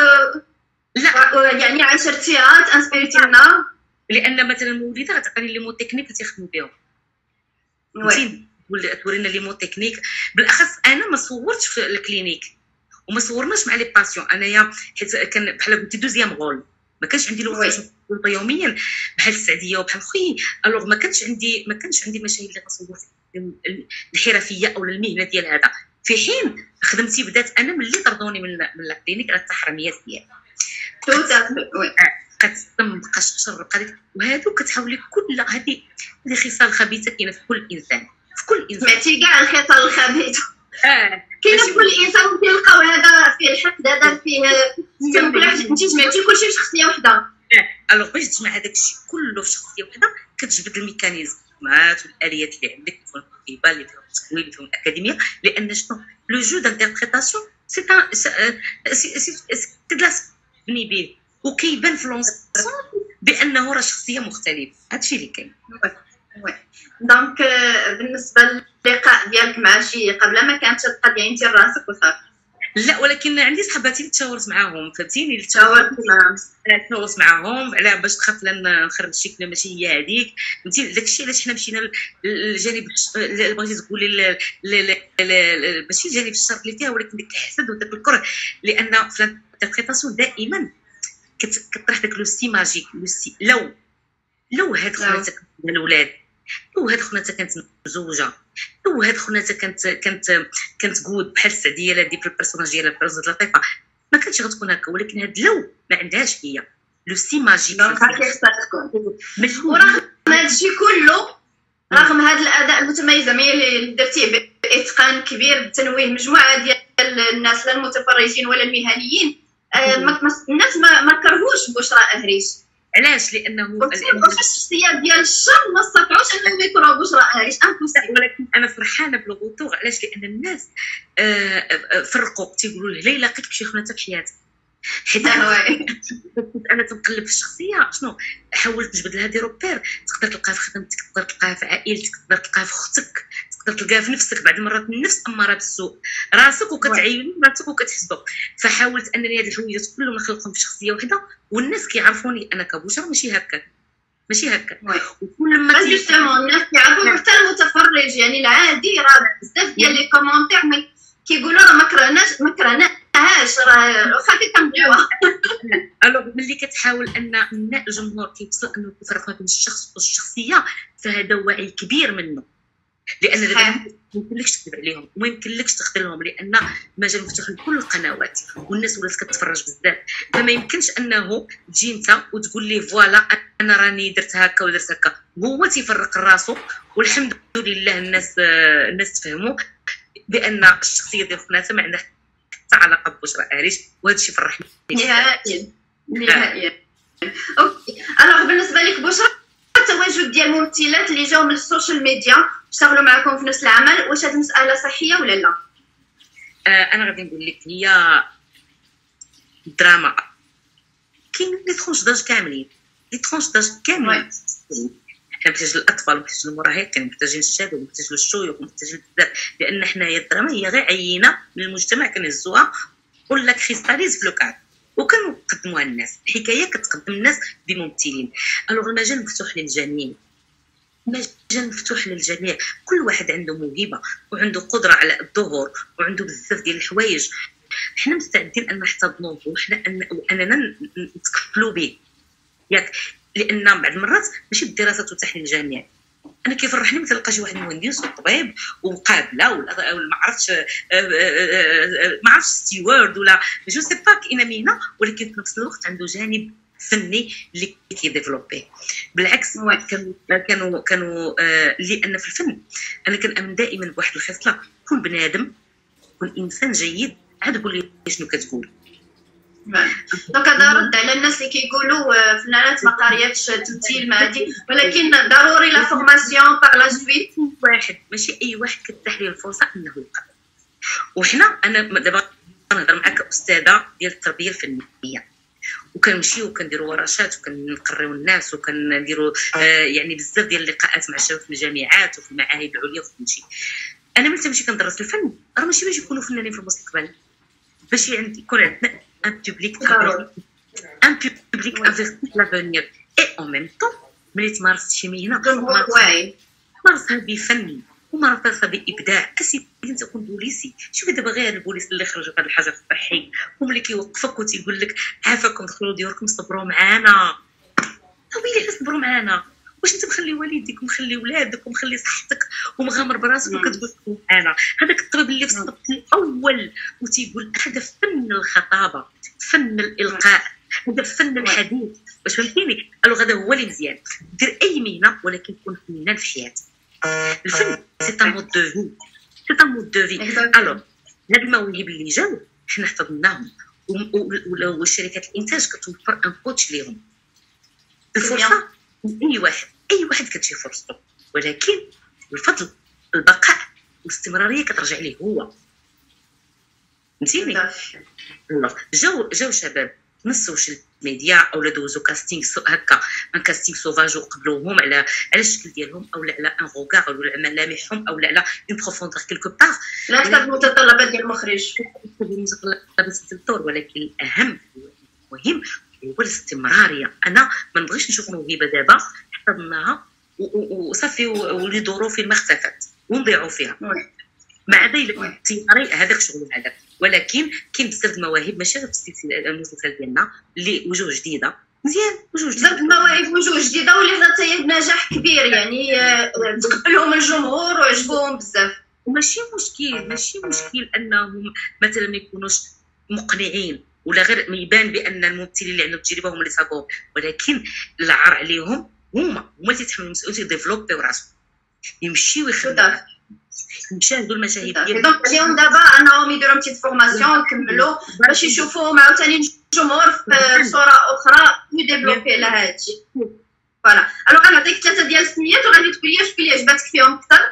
لا يعني عاشرتيها تانسبيريتي لنا، لان مثلا مولده غتعطيني لي مو تكنيك اللي تيخدموا بهم، فهمتيني، ولا تورينا لي مو تكنيك. بالاخص انا ما صورتش في الكلينيك وما صورناش مع لي باسيون انايا، حيت كان بحال قلتي دوزيام غول، ما كانش عندي الوقت باش نصور يوميا بحال السعديه وبحال خويا. الوغ ما كانش عندي ما كانش عندي مشاهد اللي غنصور الحرفيه او المهنه ديال هذا، في حين خدمتي بدات انا ملي طردوني من من الكلينيك على التحرميات ديالي. توتا كتتم بقاش عشر بقى، وهادو كتحاولي كل هذه هذه خصال خبيثه كاينه في كل انسان، في كل انسان. سمعتي كاع الخصال الخبيثه اه كاينه في كل انسان، وكيلقاو هذا فيه الحقد، هذا فيه كل حاجه. انت جمعتي كلشي في شخصيه وحده. اه الوغ باش تجمع هذاك الشيء كله في شخصيه وحده كتجبد الميكانيزمات والاليات اللي عندك، اللي فيهم الكتابه، اللي فيهم التكوين، اللي فيهم الاكاديميه. لان شنو لو جو دانتربريتاسيون سي سي سي كلاس بني به، وكيبان في لونسون بانه راه شخصيه مختلفه. هادشي اللي كاين. وي دونك بالنسبه للقاء ديالك مع شي قبل ما كانت القضيه انت راسك وصافي؟ لا، ولكن عندي صحباتي اللي تشاورت معاهم، فهمتيني، اللي تشاورت معاهم تشاورت معاهم على باش تخاف لان نخرج شي كلمه ماشي هي هذيك، فهمتي. داكشي علاش حنا مشينا للجانب، بغيتي تقولي ماشي الجانب الشر اللي فيها، ولكن داك الحسد وداك الكره. لان في الانتربريتاسيون دائما كطرح داك لو سي ماجيك، لو سي لو لو هاد خواتك الاولاد، لو هاد خواتك كانت مزوجه، لو هاد خواتك كانت كانت كانت قود بحال السعديه لا ديك البيرسوناج ديالها البرز لطيفه، ما كانتش غتكون هكا. ولكن هاد لو ما عندهاش هي لو سي ماجيك، دونك هكا خصها تكون. ورغم هادشي كله، رغم هاد الاداء المتميز اللي درتيه باتقان كبير بتنويه مجموعه ديال الناس لا المتفرجين ولا المهنيين الناس ما ما كرهوش بشرى أهريش. علاش؟ لانه واش الشخصيه ديال الشر ما استطاعوش انهم يكرهوا بشرى أهريش امبوسيبل. ولكن انا فرحانه بالغطور. علاش؟ لان الناس فرقوا تيقولوا له لا يلاقيك بشي خنته في حياتك. حيت انا تنقلب في الشخصيه شنو حاولت نجبد لها دي روبير. تقدر تلقاها في خدمتك، تقدر تلقاها في عائلتك، تقدر تلقاها في اختك، تقدر تلقاها في نفسك. بعض المرات النفس اماره بالسوء، راسك وكتعيني راسك وكتحسبوا. فحاولت انني هاد الحوايجات كلهم نخلقهم في شخصيه واحده، والناس كيعرفوني انا كبشرى ماشي هكا ماشي هكا. وكل ما جوستومون الناس كيعرفوا حتى المتفرج يعني العادي راه بزاف ديال لي كومونتير كيقولوا راه ما كرهناش ما كرهناش راه واخا كنبغيوها. الوغ ملي كتحاول ان الجمهور كيوصل انه يفرق بين الشخص والشخصيه، فهذا وعي كبير منه. لان دابا ما يمكنلكش تكذب عليهم وما يمكنلكش تخدم لهم، لان مجال مفتوح لكل القنوات والناس ولات كتفرج بزاف. فما يمكنش انه تجي انت وتقول لي فوالا انا راني درت هكا ودرت هكا. هو تيفرق راسو، والحمد لله الناس الناس تفهموا بان الشخصيه ديال خناثه ما عندها حتى علاقه ببشرى أهريش، وهذا الشيء فرحني نهائيا نهائيا. اوكي الوغ بالنسبه لك بشرى، التواجد ديال الممثلات اللي جاو من السوشيال ميديا اشتغلوا معكم في نفس العمل، واش هذه مساله صحيه ولا لا؟ آه انا غادي نقول لك هي دراما. كاين لي ترونش داج كاملين، لي ترونش داج كاملين. حنا محتاجين الاطفال، محتاجين المراهقين، محتاجين الشباب، محتاجين الشيوخ، محتاجين بزاف. لان حنايا الدراما هي غير عينه من المجتمع كنهزوها ولا كريستاليز في لوكاد وكنقدموها للناس. الحكايه كتقدم الناس بممثلين. الوغ المجال مفتوح للجميع، مجال مفتوح للجميع. كل واحد عنده موهبه وعنده قدره على الظهور وعنده بزاف ديال الحوايج. حنا مستعدين ان نحتضنوه وحنا اننا نتكفلوا به ياك. لان بعض المرات ماشي الدراسه تتاح للجميع. انا كيفرحني ملي تلقى شي واحد مهندس وطبيب وقابله ولا ما عرفتش ما عرفتش ستيوارد ولا جو سي با كاينه مهنه، ولكن في نفس الوقت عنده جانب فني اللي كيديفلوبيه. بالعكس كانوا كانوا كانوا آه لان في الفن انا كنامن دائما بواحد الخصله، كل بنادم كل انسان جيد عاد قول لي شنو كتقول. دونك هذا رد على الناس اللي كيقولوا فنانات ما قارياتش تمثيل ما هادي، ولكن ضروري لا فورماسيون باغ لا سويت. واحد ماشي اي واحد كتاح ليه الفرصه انه يلقى. وحنا انا دابا نهضر معك استاذه ديال التربيه الفنيه، وكنمشيو وكنديروا ورشات وكنقريو الناس وكنديروا آه يعني بزاف ديال اللقاءات مع الشباب في الجامعات وفي المعاهد العليا وفي كلشي. انا ملي تمشي كندرس الفن راه ماشي باش يكونوا فنانين في المستقبل، باش يكون عندنا ان بوبليك ان بوبليك افيرتي لافونير. اي اون ميم طون ملي تمارس شي مهنه مارسها بفن ومارسها بابداع. اسيدي انت كون بوليسي، شوفي دابا غير البوليس اللي خرج بهذا الحجر الصحي هو اللي كيوقفك وتيقول لك عافاكم دخلوا ديوركم صبروا معانا. ويلي علاش صبروا معانا؟ واش انت مخلي والديك ومخلي ولادك ومخلي صحتك ومغامر براسك وكتقول انا هذاك الطبيب اللي في الصف الاول وتيقول هذا فن الخطابه، فن الالقاء، هذا فن الحديث. واش فهمتيني؟ الو هذا هو اللي مزيان. دير اي مهنه ولكن كون فنان في حياتك. الفن سي ان مود دو في، سي ان مود دو في. الو هاد المواهب اللي جاو حنا احتضناهم، والشركات الانتاج كتوفر ان كوتش ليهم. الفرصه اي واحد اي واحد كتجي فرصته، ولكن الفضل البقاء والاستمراريه كترجع ليه هو. فهمتيني؟ جاو جاو شباب من السوشيال ميديا او دوزو كاستينغ هكا ان كاستينغ سوفاج وقبلوهم على على الشكل ديالهم او على ان غوغار ولا على ملامحهم او على اون بروفوندور كيلكو بار. لا كتاب المتطلبات ديال المخرج المتطلبات الدور، ولكن الاهم المهم هو الاستمراريه. انا ما نبغيش نشوف موهبه دابا حفظناها وصافي ولي دورو فين ما اختفت ونضيعوا فيها. مع ذلك الاختياري هذاك شغل هذاك، ولكن كاين بزاف المواهب ماشي في السلسله المسلسل ديالنا اللي وجوه جديده مزيان، وجوه جديده بزاف المواهب وجوه جديده واللي حضرت هي بنجاح كبير يعني تقبلهم الجمهور وعجبوهم بزاف. وماشي مشكل ماشي مشكل انهم مثلا ما يكونوش مقنعين ولا غير يبان بان الممثلين اللي عندهم تجربه هم اللي صابوهم، ولكن العار عليهم هما هما اللي تيتحملوا المسؤوليه ديفلوبيو راسهم، يمشيو يخدموا نشاهدوا المشاهد ديال دونك اليوم دابا انهم يديروا بتيت فورماسيون يكملوا باش يشوفوا عاوتاني الجمهور في صوره اخرى يديفلوبي على هذا الشيء. فوالا الوغ غنعطيك ثلاثه ديال السميات وغادي تقول لي شكون اللي عجباتك فيهم اكثر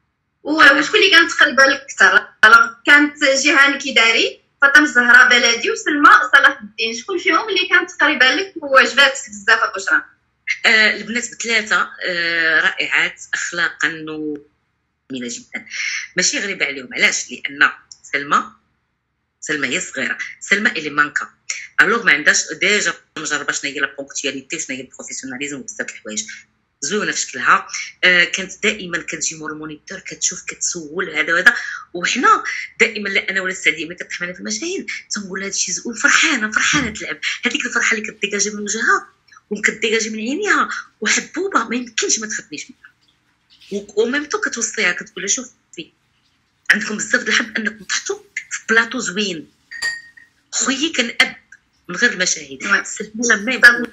وشكون اللي كانت قريبه لك اكثر. الوغ كانت جيهان كيداري، فاطمه الزهراء بلدي، وسلمى صلاح الدين. شكون فيهم اللي كانت قريبه لك وعجباتك بزاف بشرى؟ آه البنات بثلاثه آه رائعات اخلاقا وجميله جدا، ماشي غريبه عليهم. علاش؟ لان سلمى سلمى هي صغيره، سلمى اللي مانكا الوغ ما عندهاش ديجا مجربه شنو هي لا بونكتواليتي وشنو هي البروفيسيوناليزم وبزاف د الحوايج. زوينه في شكلها. آه كانت دائما كتجي مور المونيتور كتشوف كتسول هذا وهذا، وحنا دائما لا انا ولا السعديه ملي كطيح معنا في المشاهد تنقول هذا الشيء زوين، فرحانه فرحانه تلعب. هذيك الفرحه اللي كتديجاجي من وجهها وكتديجاجي من عينيها وحبوبه ما يمكنش ما تخدميش منها، وميم طو كتوصيها كتقول لها شوفي عندكم بزاف د الحظ انكم تحطوا في بلاطو زوين. خويي كان اب من غير المشاهد سلمى ما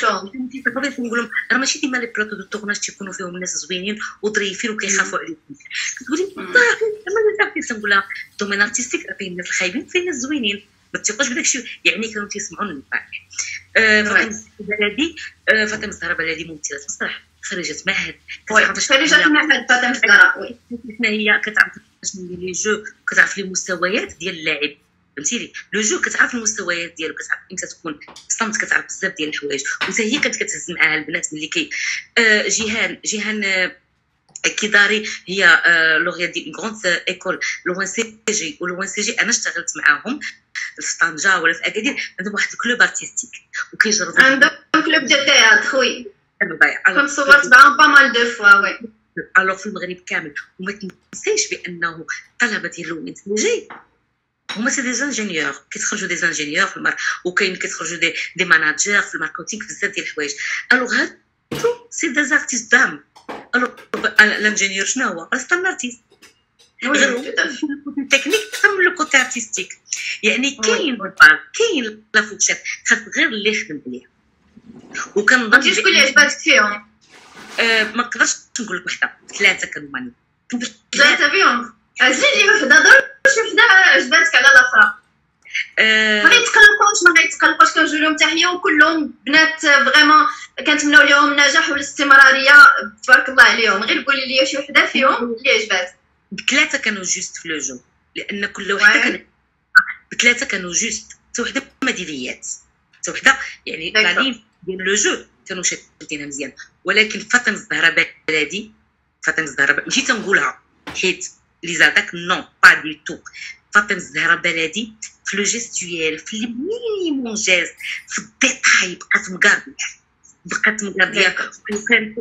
نقول لهم راه ماشي ديما لي بلاطو دو تورناج تيكونوا فيهم الناس زوينين وظريفين وكيخافوا عليكم. كتقولي انا ما نقول لها دومين ارتستيك راه فيه الناس الخايبين فيه الناس زوينين، ما تثقوش بداك الشيء. يعني كانوا تيسمعوا البارح. فاطمه بلدي فاطمه الزهراء بلدي ممثله مسرح خريجه معهد، خريجه معهد فاطمه الزهراء. وي حنا هي كتعرف شنو هي لي جو، كتعرف لي مستويات ديال اللاعب، فهمتيني لو جو كتعرف المستويات ديالو، كتعرف امتى تكون صمت، كتعرف بزاف ديال الحوايج. وحتى هي كانت كتهز معاها البنات ملي كي آه جيهان جيهان آه كيداري هي آه لوغيا دي غروند ايكول لوان سي جي، ولوان سي جي انا اشتغلت معاهم في طنجه ولا في اكادير. عندهم واحد الكلوب ارتستيك وكيجربوا عندهم كلوب دو تياتر خويا كنت صورت معاهم با مال دو فوا. وي الوغ في المغرب كامل. وما تنسيش بانه الطلبه ديال لوان سي جي هما سي دي زانجينيور، كيتخرجوا دي زانجينيور في المار، وكاين كيتخرجوا دي دي ماناجير في الماركتينغ بزاف ديال الحوايج. الوغ هادو سي دي زارتيست دام. الوغ الانجينيور شنو هو؟ راه ستان ارتيست، غير التكنيك كم لو كوتي ارتستيك. يعني كاين كاين لا فوتشات خاص غير اللي يخدم عليها. وكنظن شكون اللي عجباتك فيهم؟ آه ما نقدرش نقول لك وحده، ثلاثه كانوا ماني ثلاثه فيهم. عزيزي لي وحده ضرب شي وحده عجباتك على الاخرى. أه ما غيتقلقوش ما غيتقلقوش كنجيو لهم تحيه وكلهم بنات فريمون كنتمنوا لهم النجاح والاستمراريه تبارك الله عليهم. غير قولي لي شي وحده فيهم اللي عجباتك. بثلاثه كانوا جوست في لو جو، لان كل وحده كانت بثلاثه كانوا جوست. حتى وحده ميداليات، حتى وحده يعني بعدين ديال لو جو كانوا شادينها مزيان. ولكن فاطمه الزهراء بلدي فاطمه الزهراء ماشي تنقولها حيت لي زاداك نو با دي تو. فاطمه الزهراء بلدي في لو جيستويال في لي مينيمون جيست في الديتاي بقات مقابله بقات مقابله وكانت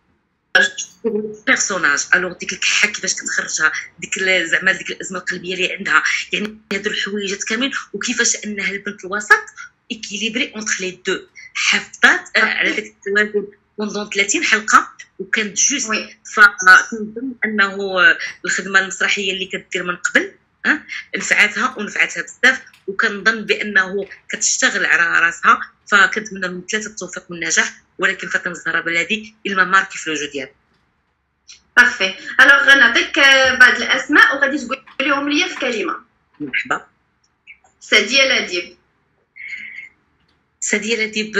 بيرسوناج. الوغ ديك الكحه كيفاش كتخرجها، ديك زعما ديك الازمه القلبيه اللي عندها، يعني هادو الحويجات كاملين، وكيفاش انها البنت الوسط اكيليبري اونتر لي دو. حافظات على داك التوازن بوندون ثلاثين حلقه وكانت جوست. فكنظن انه الخدمه المسرحيه اللي كدير من قبل أه؟ نفعتها ونفعتها بزاف، وكنظن بانه كتشتغل على راسها. فكنتمنى من ثلاثه التوفيق والنجاح. ولكن فاطمه الزهراء بلدي الما ماركي في الوجود ديالها. بارفي. الوغ غنعطيك بعض الاسماء وغادي تقول لهم ليا في كلمه. مرحبا. ساديه لاديب. ساديه لاديب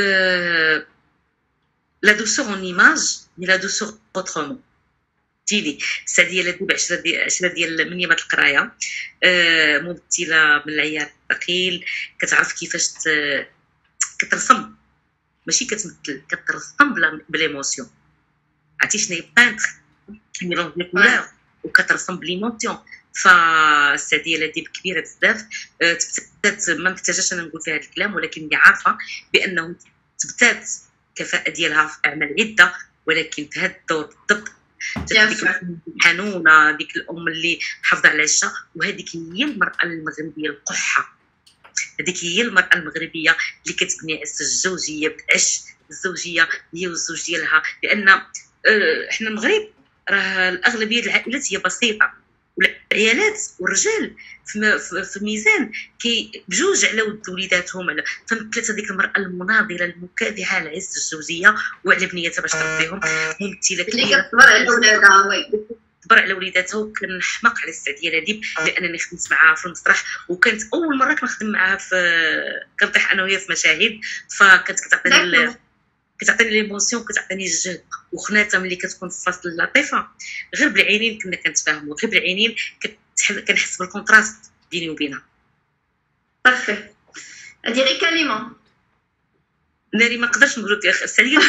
لا دوسور اون ايماج مي لا دوسور اوترومون. تيلي ساديه لاديب عشرة ديال عشرة ديال من يامات القرايه، أه ممثله من العيار الثقيل، كتعرف كيفاش كترسم ماشي كتمثل، كترسم بلا بليموسيون. عرفتي شنو هي بانتر ميلونج دي كولور وكترسم بليموسيون. فالساديه لاديب كبيره بزاف. أه تبتات ما محتاجاش انا نقول فيها هذا الكلام، ولكن اللي عارفه بانه تبتات الكفاءه ديالها في اعمال عده، ولكن في هذا الدور بالضبط ديك الحنونه، ديك الام اللي حافظه على العشاء. وهذيك هي المراه المغربيه القحه، هذيك هي المراه المغربيه اللي كتبني عز الزوجيه بعش الزوجيه هي والزوج ديالها. لان اه احنا المغرب راه الاغلبيه العائلات هي بسيطه، والعيالات والرجال في, في ميزان كي بجوج على ولد وليداتهم. على فمثلت هذيك المراه المناضله المكافحه على عز الزوجيه وعلى بنيتها باش تربيهم. ممثله اللي كتصبر على ولادها. وي كبر على وليداتها وكنحماق على السعديه لذيب لانني خدمت معاها في المسرح وكانت اول مره كنخدم معاها في كنطيح انا وهي في مشاهد فكانت كتعطيني كتعطيني ليموسيون كتعطيني الجهد وخناتها ملي كتكون في فصل لطيفه غير بالعينين كنا كنتفاهموا غير بالعينين كنحس بالكونتراست بيني وبينها. صافي هذه غير كلمه ناري ما نقدرش نقول لك السعديه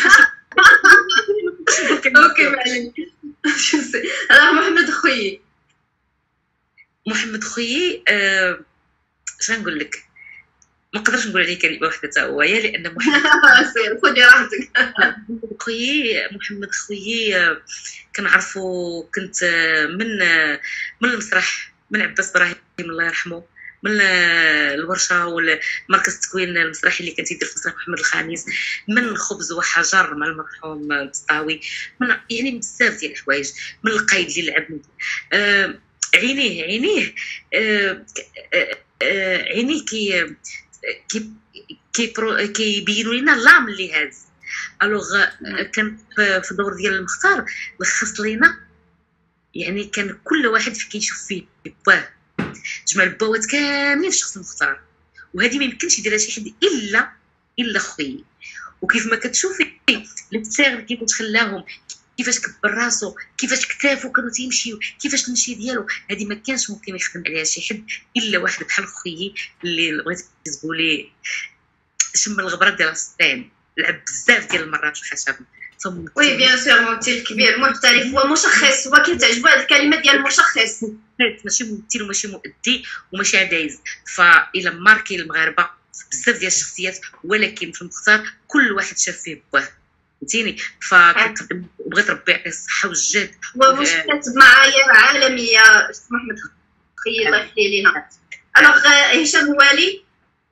اوكي معليش راه محمد خويي محمد خويي أه... اش غنقول لك ما نقدرش نقول عليه كلمه واحده حتى هو يا لان محمد سير خذي راحتك. خويي محمد خويي كنعرفو كنت من من المسرح من عباس ابراهيم الله يرحمه من الورشه والمركز التكوين المسرحي اللي كان تيدير في مسرح محمد الخامس من خبز وحجر مع المرحوم البسطاوي من يعني بزاف ديال الحوايج من القايد اللي لعب آه عينيه عينيه آه آه عينيه كي كي كي كيبينوا لنا اللام اللي هاز الوغ كان في دور ديال المختار لخص لينا يعني كان كل واحد في كيشوف فيه باه جمع البوات كاملين في شخص المختار وهذه ما يمكنش يديرها شي حد الا الا خويا وكيف ما كتشوفي التساغر كيف تخلاهم كيفاش كبر راسو كيفاش كتافو كانوا تيمشيو كيفاش المشي ديالو هذه ما كانش ممكن يخدم عليها شي حد الا واحد بحال خويا اللي بغيتي تقولي شم الغبره ديال السطين لعب بزاف ديال المرات في الخشب وي بيان سور ممثل كبير محترف ومشخص هو كتعجبو هذه الكلمه ديال المشخص ماشي ممثل وماشي مؤدي وماشي عدايز فإلا ماركي المغاربه بزاف ديال الشخصيات ولكن في المختار كل واحد شاف فيه باه فهمتيني فبغيت ربي يعطيه الصحه والجهد وواش كاتب معايا عالميه محمد خويا الله يخلي لينا. الوغ هشام الوالي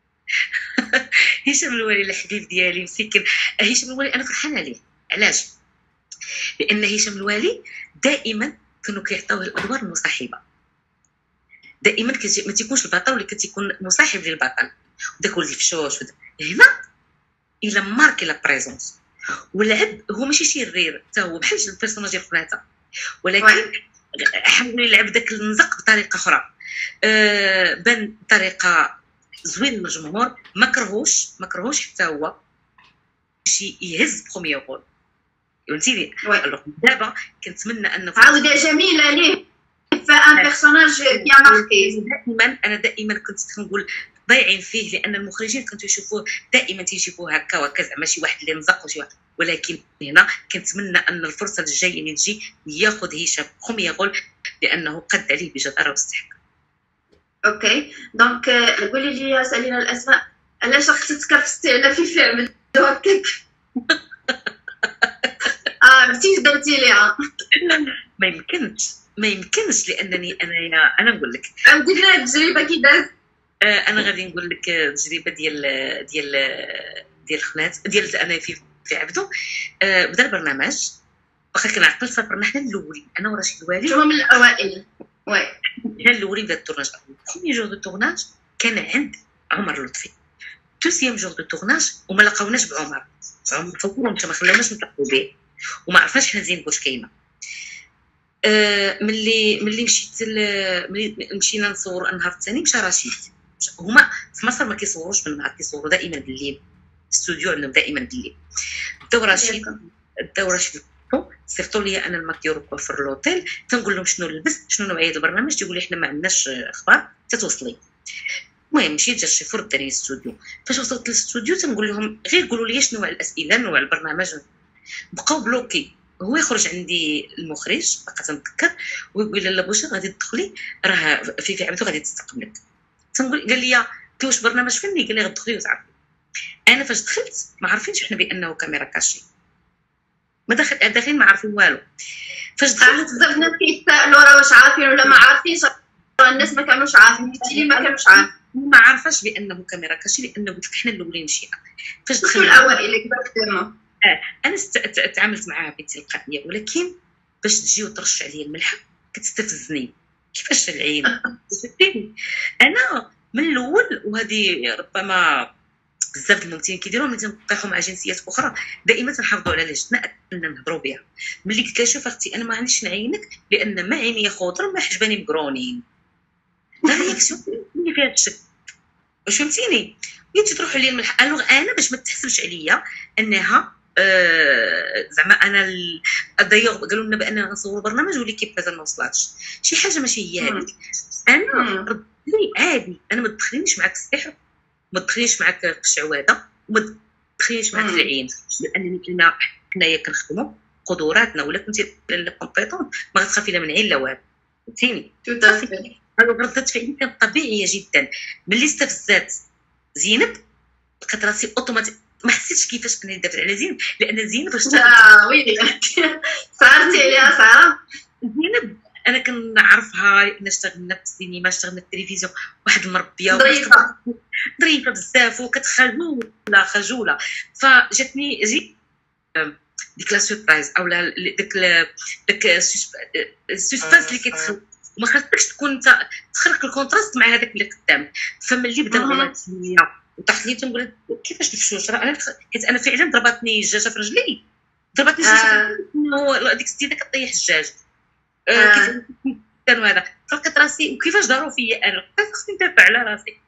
هشام الوالي الحبيب ديالي مسكين هشام الوالي انا فرحانه ليه علاش لان هشام الوالي دائما كانوا كيعطيوه الادوار المصاحبه دائما ما تيكونش البطل اللي كتيكون مصاحب للبطل وداك ولد الفشوش هنا الا ماركي لا بريزونس ولعب هو ماشي شرير حتى هو بحال البيرسوناج ديال خناته ولكن حاول يلعب داك النزق بطريقه اخرى أه بان بطريقه زوين للجمهور ما كرهوش ما كرهوش حتى هو شي يهز بروميير غول فهمتيني دابا كنتمنى انه عوده جميله ليه فان بيرسوناج بيان ماركي دائما انا دائما كنت كنقول ضايعين فيه لان المخرجين كنتوا يشوفوه دائما تيجيبوه هكا وهكا ماشي واحد اللي نزق وشي واحد ولكن هنا كنتمنى ان الفرصه الجايه اللي تجي ياخذ هشام بروميير غول لانه قد عليه بجداره واستحق. اوكي دونك قولي لي سالينا الاسماء علاش اختي تكرفستي على في فيلم هكاك اه مشيتي درتي ليها ما يمكنش ما يمكنش لانني انا انا نقول لك عندي لنا التجربه كي داز آه انا غادي نقول لك التجربه ديال ديال ديال خنات ديال انا في في عبدو آه بدا البرنامج واخا كنعقل سافرنا حنا الاولين انا ورشيد الوالي هما من الاوائل وي حنا الاولين بدا التورناج بروميير جور دو تورناج كان عند عمر لطفي دوزيام جور دو تورناج وما لقاوناش بعمر عمر فوقهم ما خلاوناش نتلاقاو به وما عرفناش حنا زين واش كاينه آه ملي ملي مشيت ملي مشينا نصور النهار الثاني مشى رشيد هما في مصر ما كيصوروش بالنهار كيصوروا دائما بالليل الاستوديو عندهم دائما بالليل بداو رشيد بداو رشيد صيفطوا لي انا الماكيور في لوطيل تنقول لهم شنو نلبس شنو نوعيه البرنامج تيقول لي حنا ما عندناش اخبار تتوصلي المهم مشيت جا الشيفور داني الاستوديو فاش وصلت للاستوديو تنقول لهم غير قولوا لي شنو الاسئله نوع البرنامج بقاو بلوكي هو يخرج عندي المخرج بقى تنذكر ويقول لي لا بوشا غادي تدخلي راه في في عبدو غادي تستقبلك تنقول قال لي قلت واش برنامج فني قال لي غتدخلي وتعرفي انا فاش دخلت ما عارفينش حنا بانه كاميرا كاشي ما داخل داخلين ما عارفين والو فاش دخلت بزاف الناس كيتسائلوا راه واش عارفين ولا ما عارفينش الناس ما كانوش عارفين قلت لي ما كانوش عارفين ما عارفاش بانه كاميرا كاشي لانه قلت لك حنا الاولين مشينا فاش دخلنا الاوائل اكزاكتومون اه انا تعاملت معاها بتلقائيه ولكن باش تجي وترش عليا الملحه كتستفزني كيفاش العين انا من الاول وهذه ربما بزاف الممثلين كيديروها ملي تنطيحوا مع جنسيات اخرى دائما تنحافظوا على لهجتنا اننا نهضروا بها. ملي قلت لها شوف اختي انا ما غاديش نعينك لان ما عيني خضر ما حجباني مقرونين، لا رياكسيون اللي فيها الشك واش فهمتيني. بغيتي تروح لي الملح الوغ انا باش ما تحسبش عليا انها آه زعما انا دايوغ قالوا لنا بان غنصوروا برنامج واللي كيف ما وصلاتش شي حاجه ماشي هي هذيك. انا ردي عادي، انا ما تدخلينيش معاك السحر، ما تدخليش معاك الشعوذه، وما تدخليش معاك العين، لانني كنا حنايا كنخدموا قدراتنا ولا كنتي لا كومبيتون ما غتخافي لا من عين لا والو فهمتيني. هذا ردة فعلي كانت طبيعيه جدا. ملي استفزات زينب لقيت راسي اوتوماتيك ما حسيتش كيفاش انا درت على زينب، لان زينب واش اه ويلي صارتي عليها صراحه. زينب انا كنعرفها لان اشتغلنا في السينما، اشتغلنا في التلفزيون، واحد المربيه ظريفه ظريفه بزاف وكتخجوله خجوله. فجاتني جي ديك لا سوربرايز او داك داك السسبانس اللي كيتخلق وما خاصكش تكون انت تخرق الكونتراست مع هذاك اللي قدام. فملي بدا الغلط فيا وطاحت لي تنقول كيفاش نفشوش راه انا حيت انا فعلا ضربتني الدجاجه في رجلي، ضربتني الدجاجه آه. ديك السيده كطيح الدجاج آه. كيف كان هذا فلقيت راسي وكيفاش داروا فيا انا لقيت خصني ندافع على راسي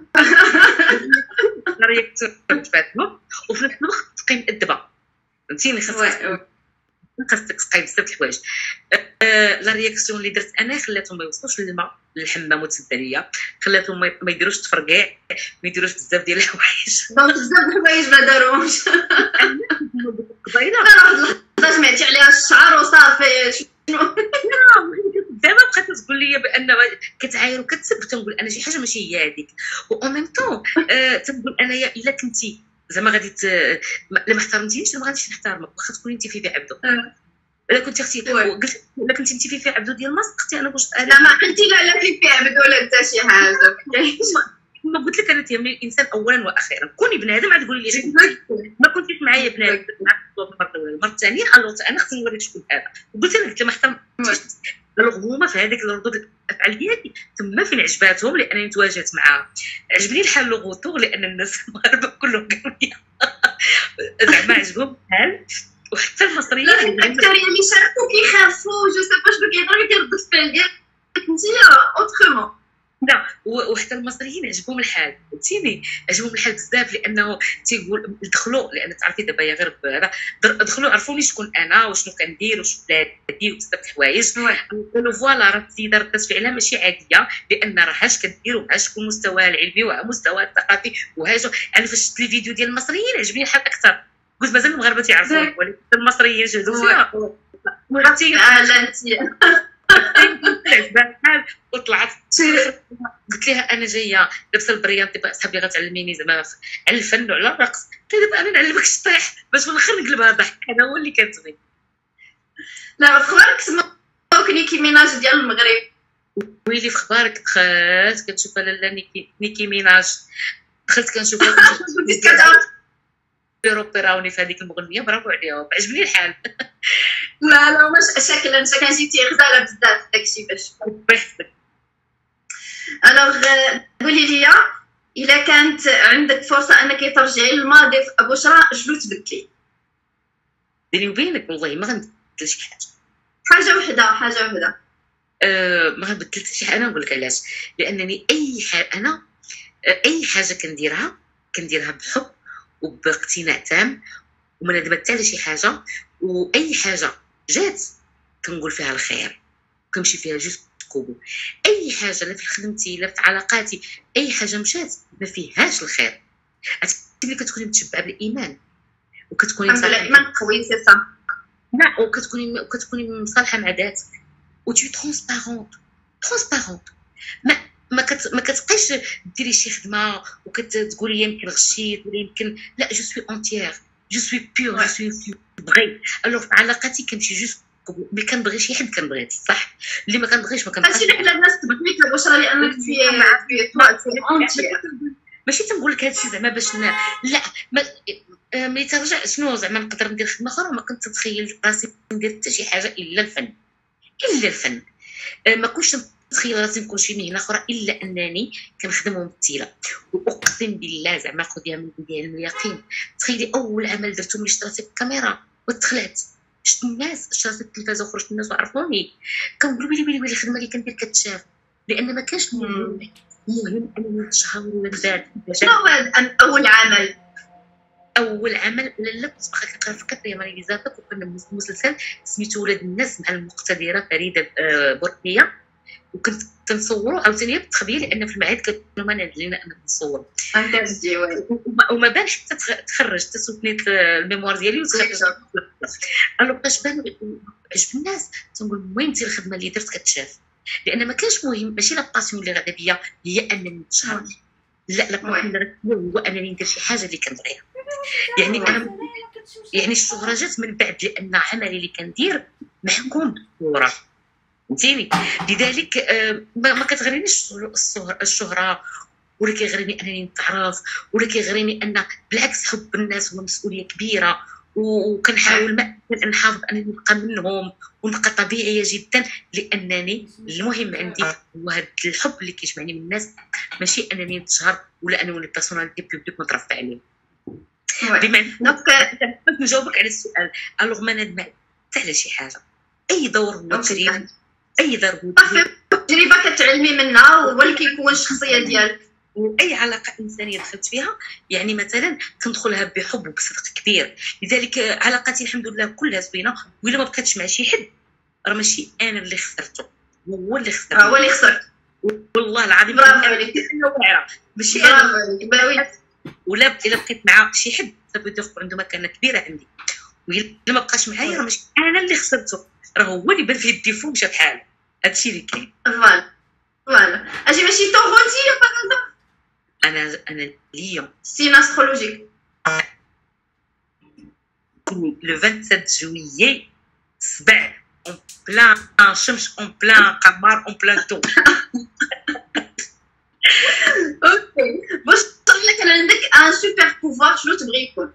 رياكت فاتهم وفي نفس الوقت تبقي مؤدبه فهمتيني. خاصك خاصك تقاي بزاف د الحوايج. أه لا رياكسيون اللي درت انا خلاتهم ما يوصلوش للماء للحمام وتسدريه، خلاتهم ما يديروش تفرقاع، ما يديروش بزاف ديال الحوايج دونك بزاف د الحوايج ما داروهمش. قبيله انا سمعتي عليها الشعر وصافي شنو دابا بقات تقول لي بان كتعاير وكتسب، تنقول انا شي حاجه ماشي هي هذيك، و اون ميم طون تنقول انايا الا كنتي زعما غادي لا ما احترمتينيش ما غاديش نحترمك واخا تكوني انت في عبدو. الا كنتي اختي قلت الا كنتي انت في عبدو ديال مصر اختي انا واش لا ما قلتي لا لا في عبدو ولا حتى شي حاجه. ما قلت لك انا تيهمني الانسان اولا واخيرا، كوني بنادم عاد تقولي لي ما كنتيش معايا بنادم المره الاولى المره الثانيه الوغ انا خصني نوريك شكون هذا، وقلت لك قلت لها ما احترمتيش الوغ هما في هذيك الردود الافعال ديالي تما فين عجباتهم لانني تواجهت معاها. عجبني الحال لوغوتور لان الناس المغاربه كلهم قالوا لي زعما عجبهم الحال، وحتى المصريين الاكثريه اللي شاركوا كيخافوا جو سي با شنو كيهضروا لك ردة الفعل ديالك انت اوترومون. لا وحتى المصريين عجبهم الحال فهمتيني، عجبهم الحال بزاف لانه تيقول دخلوا لان تعرفي دابا يا غير هذا دخلوا عرفوني شكون انا وشنو كندير وش بلادي وبزاف د الحوايج. قالوا فوالا راه السيده ردة فعلها ماشي عاديه لان راه اش كدير وها شكون مستواها العلمي وها مستواها الثقافي وهاجو. انا فاش شفت لي فيديو ديال المصريين عجبني الحال اكثر، قلت مازال المغاربه تيعرفوا ولكن المصريين جهدوا فيها عرفتي لا انت وطلعت قلت لها انا جايه لابسه البريان دابا صحابي غتعلميني زعما على الفن وعلى الرقص، قلت لها دابا انا نعلمك الشطيح باش في الاخر نقلبها ضحك. هذا هو اللي كتبغي. لا في اخبارك سمعوك نيكي ميناج ديال المغرب. ويلي في اخبارك دخلت كنشوفها لاله نيكي نيكي ميناج، دخلت كنشوفها يروبيراوني في هذيك المغنيه برافو عليهم عجبني الحال. لا لا واش شكلا شكلا جيتي غزاله بزاف داكشي باش بحثك. الوغ قولي لي الا كانت عندك فرصه انك ترجعي للماضي في بشرى شنو تبدلي؟ بيني وبينك والله ما غنبدل شي حاجه حاجه وحده حاجه وحده أه ما غنبدل شي حاجه. انا نقول لك علاش، لانني اي حاجه انا اي حاجه كنديرها كنديرها بحب وباقتناع تام وما ندم حتى على شي حاجه، واي حاجه جات كنقول فيها الخير كنمشي فيها جوست كوبو. اي حاجه لا في خدمتي لا في علاقاتي اي حاجه مشات ما فيهاش الخير. ملي كتكوني متشبعه بالايمان وكتكوني الحمد لله ايمان قوي سي صح لا وكتكوني وكتكوني مصالحه مع ذاتك وتي ترونسبارونت ترونسبارونت ما ما كت ما كتبقايش ديري شي خدمه وكتقولي يمكن غشيت ولا يمكن لا جو سوي اونتيير جو سوي بيور جو سوي بغي. الوغ في علاقاتي كنمشي جوست ملي كنبغي شي حد كنبغيه صح، اللي ما كنبغيش ما كنبغيش. هادشي اللي خلى الناس تبغيك بشرى لانك في اونتيير. ماشي تنقول لك هادشي زعما باش لا ما ملي ترجع شنو زعما نقدر ندير خدمه اخرى وما كنت نتخيل راسي ندير حتى شي حاجه الا الفن الا الفن. ما كنتش متخيله راسي نكون شي مهنه اخرى الا انني كنخدم ممثله. واقسم بالله زعما خذيها من ديال اليقين، تخيلي اول عمل درتو ملي شريت الكاميرا وتخلعت، شفت الناس، شريت التلفازه وخرجت الناس وعرفوني كنقول ويلي ويلي ويلي الخدمه اللي كندير كتشاف، لان ما كانش مهم مهم انني نتشهر ولا نبان. شنو هو اول عمل؟ اول عمل لا كنت باقا كنقرا في كاتريا ماريزاتك، وكنا مسلسل سميتو ولاد الناس مع المقتدره فريده بورقيه، وكنت كنصوروا عاوتاني بالتخبيه لان في المعهد كانوا مانعين انا نصور. فانتاجي وي. وما بان حتى تخرجت سوتنيت الميموار ديالي وتخرجت. الو باش بان عجب الناس تنقول المهم ديال الخدمه اللي درت كتشاف، لان ما كانش مهم ماشي لا باسيون اللي غادا بيا هي انني نتشهر، لا لا باسيون هو انني ندير شي حاجه اللي كنبغيها. يعني انا يعني الشهره جات من بعد، لان عملي اللي كندير محكوم بالصوره، فهمتيني. لذلك ما كتغرينيش الشهره ولا كيغريني انني نتعرف ولا كيغريني ان بالعكس حب الناس هو مسؤوليه كبيره، وكنحاول ما نحافظ انني نبقى منهم ونبقى طبيعيه جدا، لانني المهم عندي هو هذا الحب اللي كيجمعني من الناس، ماشي انني نتشهر ولا انني نولي بيرسوناليتي بوبليك ونترفع عليهم. بمعنى نجاوبك على السؤال، الوغ ما ندم حتى على شي حاجه، اي دور هو تجربه، اي دور هو تجربه كتعلمي منها هو اللي كيكون الشخصيه ديالك. واي علاقه انسانيه دخلت فيها يعني مثلا كندخلها بحب وبصدق كبير، لذلك علاقاتي الحمد لله كلها زوينه، وإلا ما بقيتش مع شي حد راه ماشي انا اللي خسرته، هو اللي خسر، هو اللي خسرت والله العظيم. برافو عليك، ماشي انا، ولا الا بقيت مع شي حد سافو عنده مكانه كبيره عندي، وإلا ما بقاش معايا راه ماشي انا اللي خسرته، راه هو اللي بان فيه الديفو مشى بحال هادشي اللي كاين. فوالا فوالا اجي ماشي توغوتي باغ انا انا ليون سين استرولوجيك لو سبعة وعشرين جويي سبع اون بلان شمس اون بلان قمر اون بلان تو. اوكي باش نقول لك انا عندك ان سوبر بوفوار شنو تبغي يكون؟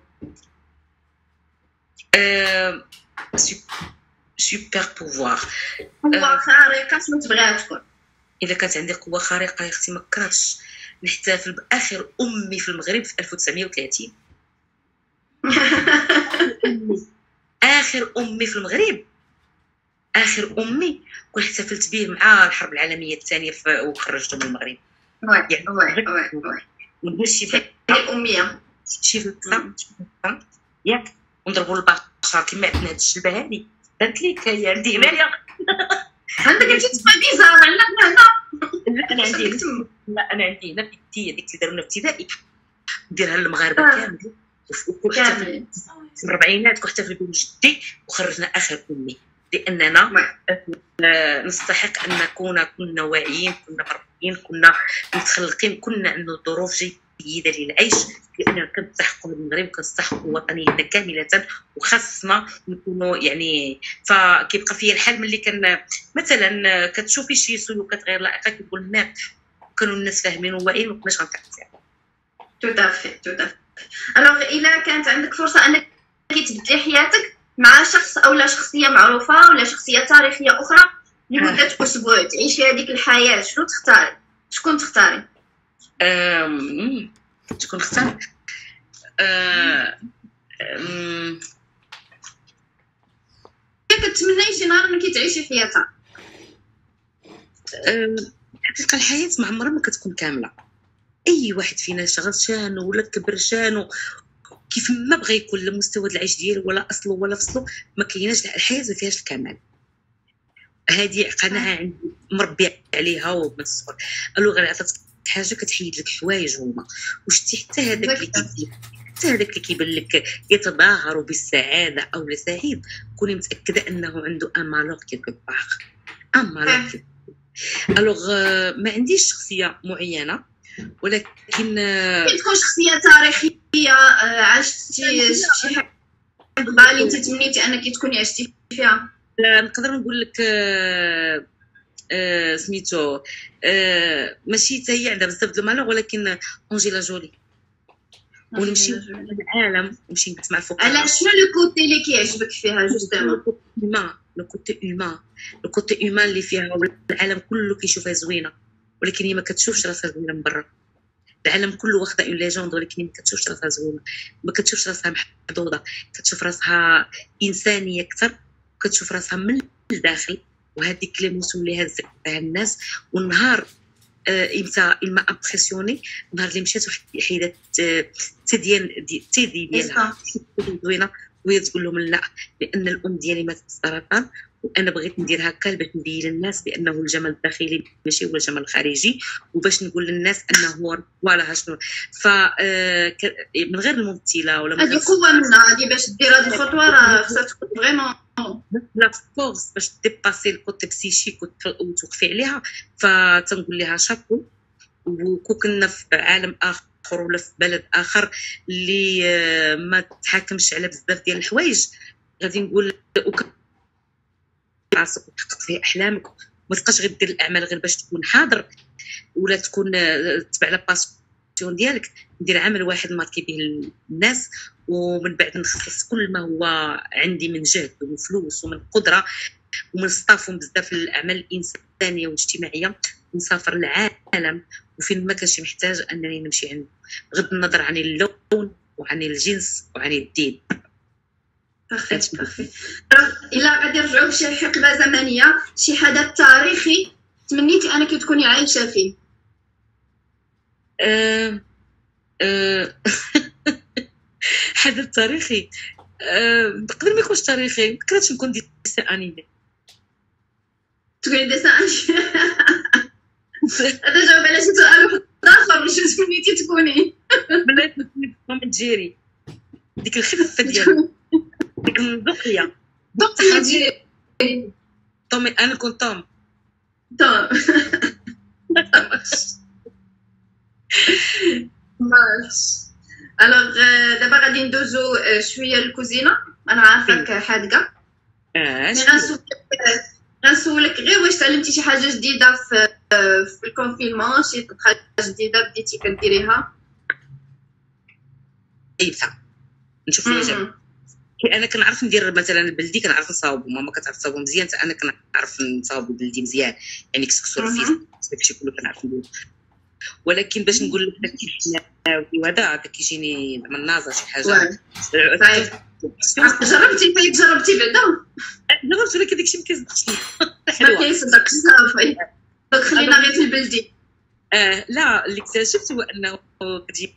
ا سوبر بوفوار قوة خارقة شنو تبغيها تكون؟ الا كانت عندي قوة خارقة يا اختي ما كرهتش نحتفل باخر امي في المغرب في ألف وتسعمية وثلاثين. اخر امي في المغرب، اخر امي كنت احتفلت به مع الحرب العالميه الثانيه وخرجته من المغرب. وي وي وي وي وندير شي فكره الاميه شي فكره ياك ونضربوا البشر كما عندنا هاد الشلبه هادي، قالت لك هي عندي هنايا عندك انت تبقى بيزار عندنا هنا. لا انا عندي لا انا عندي هنا في الديه ديك اللي دارونا في ابتدائي نديرها للمغاربه كامل، وكنت في الربعينات كنت احتفل بوجدي وخرجنا اخر امي، لاننا نستحق ان نكون كنا واعيين، كنا مربيين، كنا متخلقين، كنا عندنا ظروف جيده للعيش، لاننا كنستحقوا المغرب وكنستحقوا وطنيتنا كامله، وخاصنا نكونوا يعني. فكيبقى فيا الحال ملي كان مثلا كتشوفي شي سلوكات غير لائقه كتقول ما كانوا الناس فاهمين وواعيين وما كناش غنتعطيو. تو تافي تو تافي. الوغ الا كانت عندك فرصه انك تبدلي حياتك مع شخص او لا شخصيه معروفه ولا شخصيه تاريخيه اخرى لمده اسبوع تعيشي هذيك الحياه، شنو تختاري؟ شكون تختاري؟ امم شكون نختار؟ امم كتمناي شي نهار انك تعيشي حياتها. حقيقه الحياه ما عمرها ما كتكون كامله، اي واحد فينا شغل شانو ولا كبر شانو كيف ما بغى يكون لمستوى العيش ديالو ولا اصله ولا فصلو، ما كايناش الحياه ما فيهاش الكمال. هذه قناعه عندي مربي عليها ومن الصغر. الو غير عطاتك حاجه كتحيد لك حوايج هما وشتي حتى هذاك اللي كيبان حتى هذاك اللي كيبان لك يتظاهر بالسعاده او لا سعيد، كوني متاكده انه عنده ان مالور كيلكو باغ ان مالور. الوغ ما عنديش شخصيه معينه، ولكن تكون شخصيه تاريخيه عشتي شي حاجه اللي انت تمنيتي انك تكوني عشتي فيها. نقدر نقول لك آه آه سميتو آه ماشي حتى هي عندها بزاف د المالور، ولكن أنجيلا جولي ونمشي للعالم ونمشي نسمع الفقراء. على شنو لو كوتي اللي كيعجبك فيها جوستومون؟ لو كوتي اومان، لو كوتي اومان اللي فيها العالم كله كيشوفها زوينه، ولكن هي ما كتشوفش راسها زوينه من برا. العالم كله واخده اون ليجوند، ولكن هي ما كتشوفش راسها زوينه، ما كتشوفش راسها محظوظه، كتشوف راسها انسانيه اكثر، وكتشوف راسها من الداخل. وهذيك ليموسيون اللي هزت بها الناس. والنهار امتى الما امبرسيوني، النهار اللي مشات واحد حيدات تديان تيدي ديالها زوينه، وهي تقول لهم لا، لان الام ديالي ماتت بالسرطان، وانا بغيت ندير هكا باش نبين للناس بانه الجمال الداخلي ماشي هو الجمال الخارجي، وباش نقول للناس انه فوالا شنو. ف من غير الممثله ولا هذه قوه منها، هذه باش دير هذه الخطوه راه خصها تكون فريمون لا فورس باش ديباسي الكوتي بسيشيك وتوقفي عليها. فتنقول لها شابو. وكون كنا في عالم اخر ولا في بلد اخر اللي ما تحاكمش على بزاف ديال الحوايج، غادي نقول راسك وتحقق فيه احلامك، ما تبقاش غير دير الاعمال غير باش تكون حاضر ولا تكون تبع لا باسيون ديالك. ندير عمل واحد ماركي به الناس، ومن بعد نخصص كل ما هو عندي من جهد ومن فلوس ومن قدره ومن ستاف بزاف الاعمال الانسانيه والاجتماعيه، ونسافر العالم وفين ما كانش محتاج انني نمشي عنده، بغض النظر عن اللون وعن الجنس وعن الدين. بخير بخير. الا غادي نرجعوا لشي حقبه زمنيه، شي حدث تاريخي تمنيتي انك تكوني عايشه فيه. أه أه حدث تاريخي نقدر ما يكونش تاريخي، كرهتش نكون ديسان انيمي. تكوني ديسان انيمي؟ هذا جاوب على شي سؤال واحد اخر، واش تمنيتي تكوني؟ بلاتي نكون توم جيري، ديك الخفه ديالها، ديك الدقيه دقيه ديالي. تومي انا كنت توم توم ماش. الوغ دابا غادي ندوزو شويه للكوزينه. انا عارفاك حادقه، اه غنسولك غنسولك غير واش تعلمتي شي حاجه جديده في في الكونفينمون، شي حاجه جديده بديتي كديريها. ايبتا نشوف الواجب. انا كنعرف ندير مثلا بلدي، كنعرف نصاوب، ماما كتعرف تصاوب مزيان، حتى انا كنعرف نصاوب بلدي مزيان، يعني كسكسو رفيف داكشي كله كنعرف ندير. ولكن باش نقول لك داك الشيء وهذا كيجيني زعما ناظر شي حاجه صعيب. جربتي طيب جربتي بعدا؟ جربت ولكن داكشي ما كيصدقش ما كيصدقش صافي. دونك خلينا غير في البلدي. اه لا، اللي اكتشفت هو انه كتجي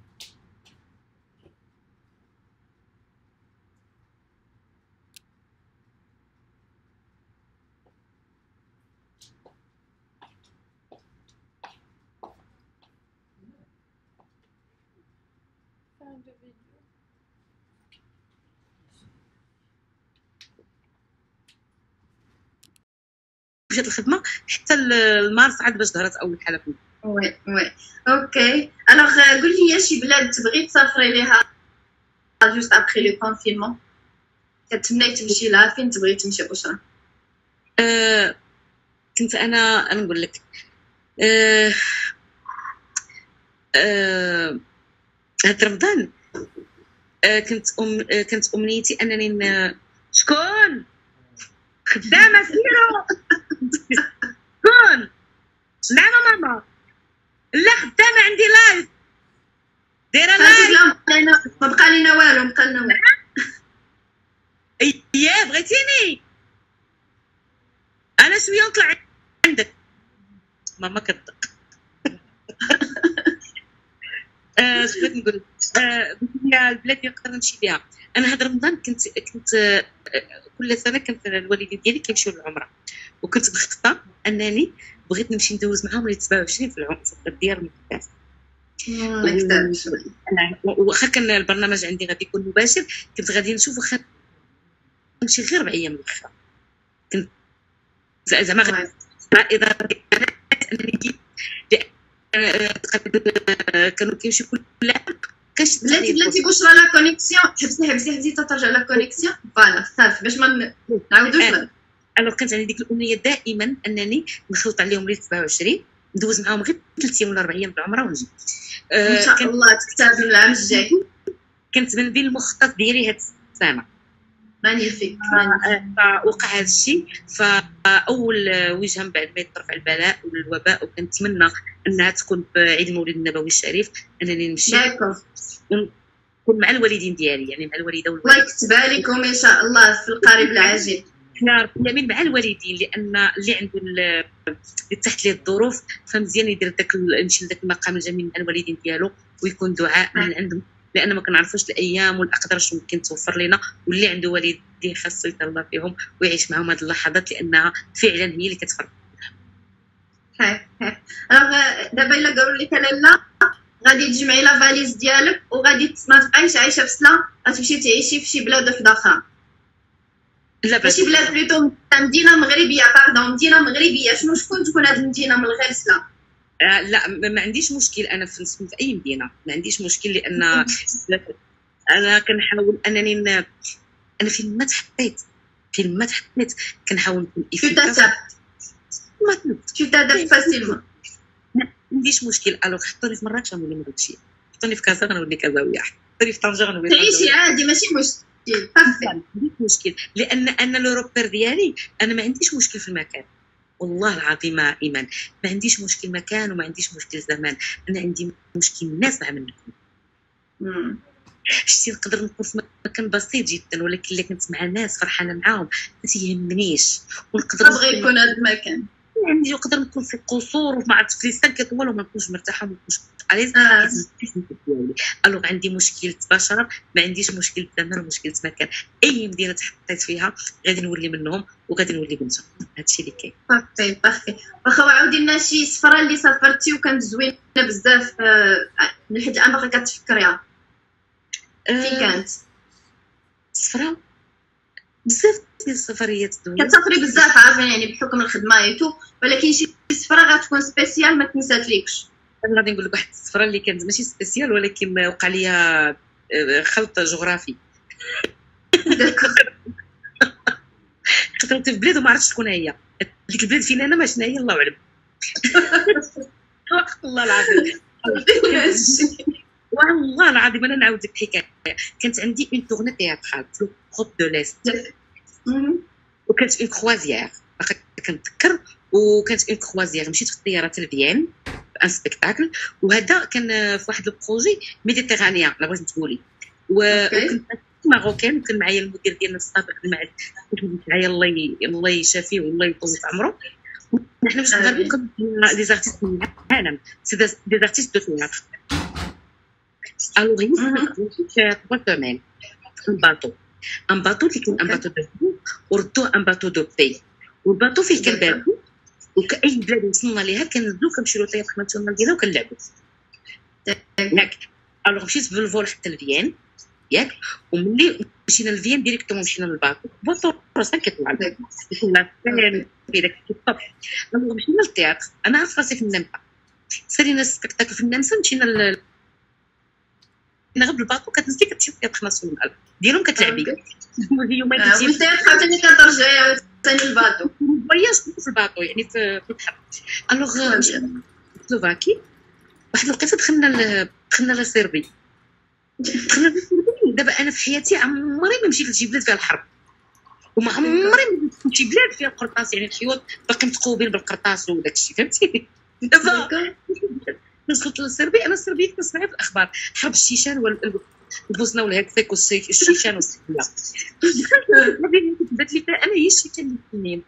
مشات الخدمه حتى المارس عاد باش ظهرت اول حاله فيه. وي وي اوكي. الوغ قول لي شي بلاد تبغي تسافري ليها جوست ابخي لو كونفينمون، كتمني تمشي لها، فين تبغي تمشي بشرى؟ أه كنت انا انا نقول لك أه أه هاد رمضان أه كنت أم أه كنت امنيتي انني ن... شكون خدامه سيرو شكون؟ نعم ماما. لا خدامه عندي لايف دايره لايف. ما بقى لينا والو، بقى لنا والو. اييه بغيتيني انا شويه نطلع عندك. ماما كتدق. اش بغيت نقول؟ هي البلاد اللي نقدر نمشي ليها. انا هذا رمضان كنت كنت آه كل سنه كنت الوالدين ديالي كيمشيو للعمره، وكنت مخططه انني بغيت نمشي ندوز معاهم لي سبعة وعشرين في العمره في الديار المقدس. واخا كان البرنامج عندي غادي يكون مباشر، كنت غادي نشوف واخا نمشي غير ربع ايام الاخر. كنت زعما اذا انني كانوا كيمشيو كل عام. كاش بلاتي بلاتي بشرى لا كونيكسيون. حبسي حبسي حبسي ترجع لا كونيكسيون. فوالا صافي باش ما نعاودوش. انا كانت عندي ديك الامنيه دائما انني نخلط عليهم ليله سبعة وعشرين ندوز معاهم غير ثلاث ايام ولا اربع ايام بالعمره ونجي. ان شاء الله تكتب العام الجاي. كنتمنى المخطط ديالي هاد السنه. مانيفيك. فوقع هذا الشيء، فاول وجهه من بعد ما يترفع البلاء والوباء، وكنتمنى انها تكون في عيد المولد النبوي الشريف، انني نمشي ونكون مع الوالدين ديالي، يعني مع الوالده والوالد. الله يكتبها لكم ان شاء الله في القريب العاجل. حنا رب العالمين مع الوالدين، لان اللي عنده اللي تحت ليه الظروف فمزيان يدير داك يمشي لذاك المقام الجميل مع الوالدين ديالو، ويكون دعاء من عندهم، لان ما كنعرفوش الايام والاقدار شنو ممكن توفر لنا. واللي عنده والدين خاصو يتهلا فيهم ويعيش معهم هذه اللحظات، لانها فعلا هي اللي كتفرق. صحيح صحيح. راه دابا الا قالوا لك لالا غادي تجمعي لا فاليز ديالك وغادي ما تبقايش عايشه في سلا، غتمشي تعيشي في شي بلاد وحده اخرى. لا ماشي بلاد بليتو، مدينه مغربيه، باردون مدينه مغربيه. شنو شكون تكون هاد المدينه من غير سلا؟ آه لا ما عنديش مشكل، انا في, في اي مدينه ما عنديش مشكل، لان انا كنحاول انني ن... انا فين ما تحطيت فين ما تحطيت كنحاول نكون افيكاس. ما تشوف فاسيلمون، ما عنديش مشكل. الوغ حطوني في مراكش غنولي مراكشيه، حطوني في كازا غنولي كازاويه، حطوني في طنجه غنولي تعيشي عادي، ماشي مشكل. ما عنديش مشكل، لان انا لوروبير ديالي انا ما عنديش مشكل في المكان، والله العظيم ايمان ما عنديش مشكل مكان وما عنديش مشكل زمان، انا عندي مشكل الناس مع منكم. امم شتي نقدر نكون في مكان بسيط جدا، ولكن اللي كنت مع ناس فرحانه معاهم ما تيهمنيش، ونقدر نبغي يكون هذا المكان عندي. نقدر نكون في القصور وما عرفت في لسان كطول وما نكونش مرتاحه وما نكونش اليز ديالي. الوغ عندي مشكل بشره، ما عنديش مشكل زمان ومشكل مكان. اي مدينه تحطيت فيها غادي نولي منهم وغادي نولي بنتهم، هادشي اللي كاين. بارفي بارفي. واخا عاودي لنا شي سفره اللي سافرتي وكانت زوينه بزاف من حيت الان باقا كتفكريها، فين كانت؟ السفره بزاف ديال السفريات دوينه، كتسافري بزاف عارفين يعني بحكم الخدمه ايتو، ولكن شي سفره غتكون سبيسيال ما تنساتليكش. انا غادي نقول لك واحد السفره اللي كانت ماشي سبيسيال، ولكن وقع ليا خلط جغرافي. خطرت في بلاد وما عرفتش شكون هي ديك البلاد، فين انا ما شنو هي الله اعلم. والله العظيم والله العظيم انا نعاود لك الحكايه. كانت عندي اون تورني تياترال في لوروب دو ليست، وكانت اون كروازيير باقا كنتذكر، وكانت اون كروازيير مشيت في الطياره حتى لفيان في ان سبيكتاكل، وهذا كان في واحد البروجي ميديتيرانيان لا بغيت تقولي، وكنت ماروكان، وكان معايا المدير ديالنا السابق المعهد، كنت معايا الله الله يشافيه والله يطول في عمره. نحن باش نغربوا كنا دي زارتيست من العالم، سي دي زارتيست دو تياتر. الوغ هي تبغى تمام ان باطو ان باطو اللي كان ان باطو دو وردوه ان باطو دو بي، والباطو فيه كنباتو، وكأي بلاد وصلنا ليها كنزلو كنمشيو للطياب ناسيونال ديالنا وكنلعبو ياك. الوغ مشيت بالفول حتى لفيان ياك، وملي مشينا لفيان ديريكتومون مشينا للباطو، باطو راسا كيطلع كيطلع في داك الطبح. الوغ مشينا للتياتر، انا عارف راسي في النمسا، سالينا السبيكتاكل في النمسا، مشينا ل غير بالباطو كتنزلي كتمشي للتياتر ناسيونال ديالهم كتلعبي اليوم كتمشي والتياتر عاوتاني كترجعي عاوتاني الباطو فواياج في الباطو يعني في البحر. الوغ مشينا سلوفاكي، واحد الوقيته دخلنا دخلنا لسيربي، دخلنا لسيربي. دابا انا في حياتي عمري ما مشيت لشي بلاد فيها الحرب، وما عمري ما مشيت لشي بلاد فيها القرطاس، يعني الحيوط باقي متقوبين بالقرطاس وداك الشيء فهمتي. دابا وصلت للسربي، انا السربيه كنسمعها في الاخبار، حرب الشيشان والبوسنه والهرسك والشيشان والسوريا. بدات لي انا هي الشيشان الاثنين.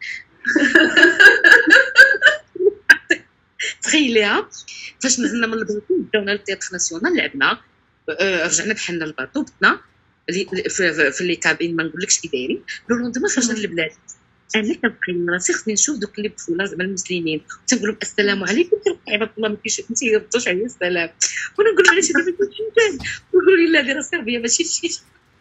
تخيليها فاش نزلنا من الباطو داونا للتياتر ناسيونال، لعبنا رجعنا بحالنا للباطو بطنا في لي كابين، ما نقولكش كي دايرين. لو لوندما خرجنا للبلاد، انا كنبقي راسي خصني نشوف دوك اللي بطوله زعما المسلمين، تنقول لهم السلام عليكم، كنبقى عباد الله ما كيردوش عليا السلام، وانا نقول علاش هذا ما كاينش، ويقولوا لي لا دير السربيه ماشي الشيش.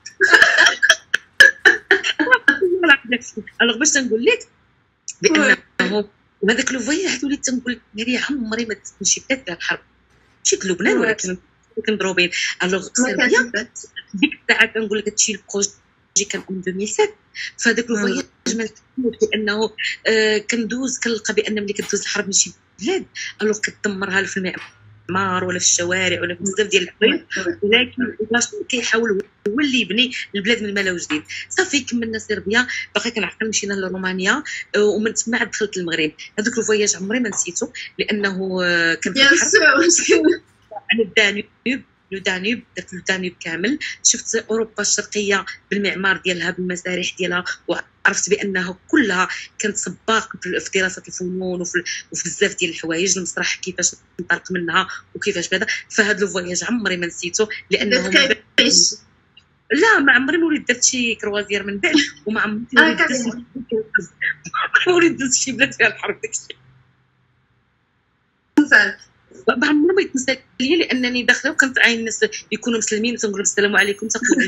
الوغ باش تنقول لك بانه هذاك لو فواياج وليت تنقول لي عمري ما دزت شي بلاد فيها الحرب، مشيت للبنان ولكن كنضروبين. الوغ السربيه ديك الساعه كنقول لك هادشي البروجي كان اون ألفين وسبعة، فهذاك الفواياج ما نتكلمش بانه آه كندوز كنلقى بان ملي كدوز الحرب ماشي البلاد الو كتدمرها في المعمار ولا في الشوارع ولا في بزاف ديال الحوايج، ولكن باش كيحاول هو اللي يبني البلاد من الملا وجديد. صافي كملنا صربيا، باقي كنعقل مشينا لرومانيا ومن تما عاد دخلت المغرب. هذاك الفواياج عمري ما نسيتو لانه كان في البحر على الدانيوب، لو دانيوب درت لو دانيوب كامل، شفت اوروبا الشرقيه بالمعمار ديالها بالمسارح ديالها، وعرفت بانها كلها كانت سباق في دراسه الفنون وفي وفي بزاف ديال الحوايج، المسرح كيفاش نطلق منها وكيفاش كذا. فهاد لو فواياج عمري ما نسيتو لانه لا ما عمري ما وليت درت شي كروازير من بعد، وما عمري وليت درت شي بلاد فيها الحرب داكشي ما عمرو ما يتنسى ليا، لانني داخله وكنت عاين الناس يكونوا مسلمين تنقول السلام عليكم تقول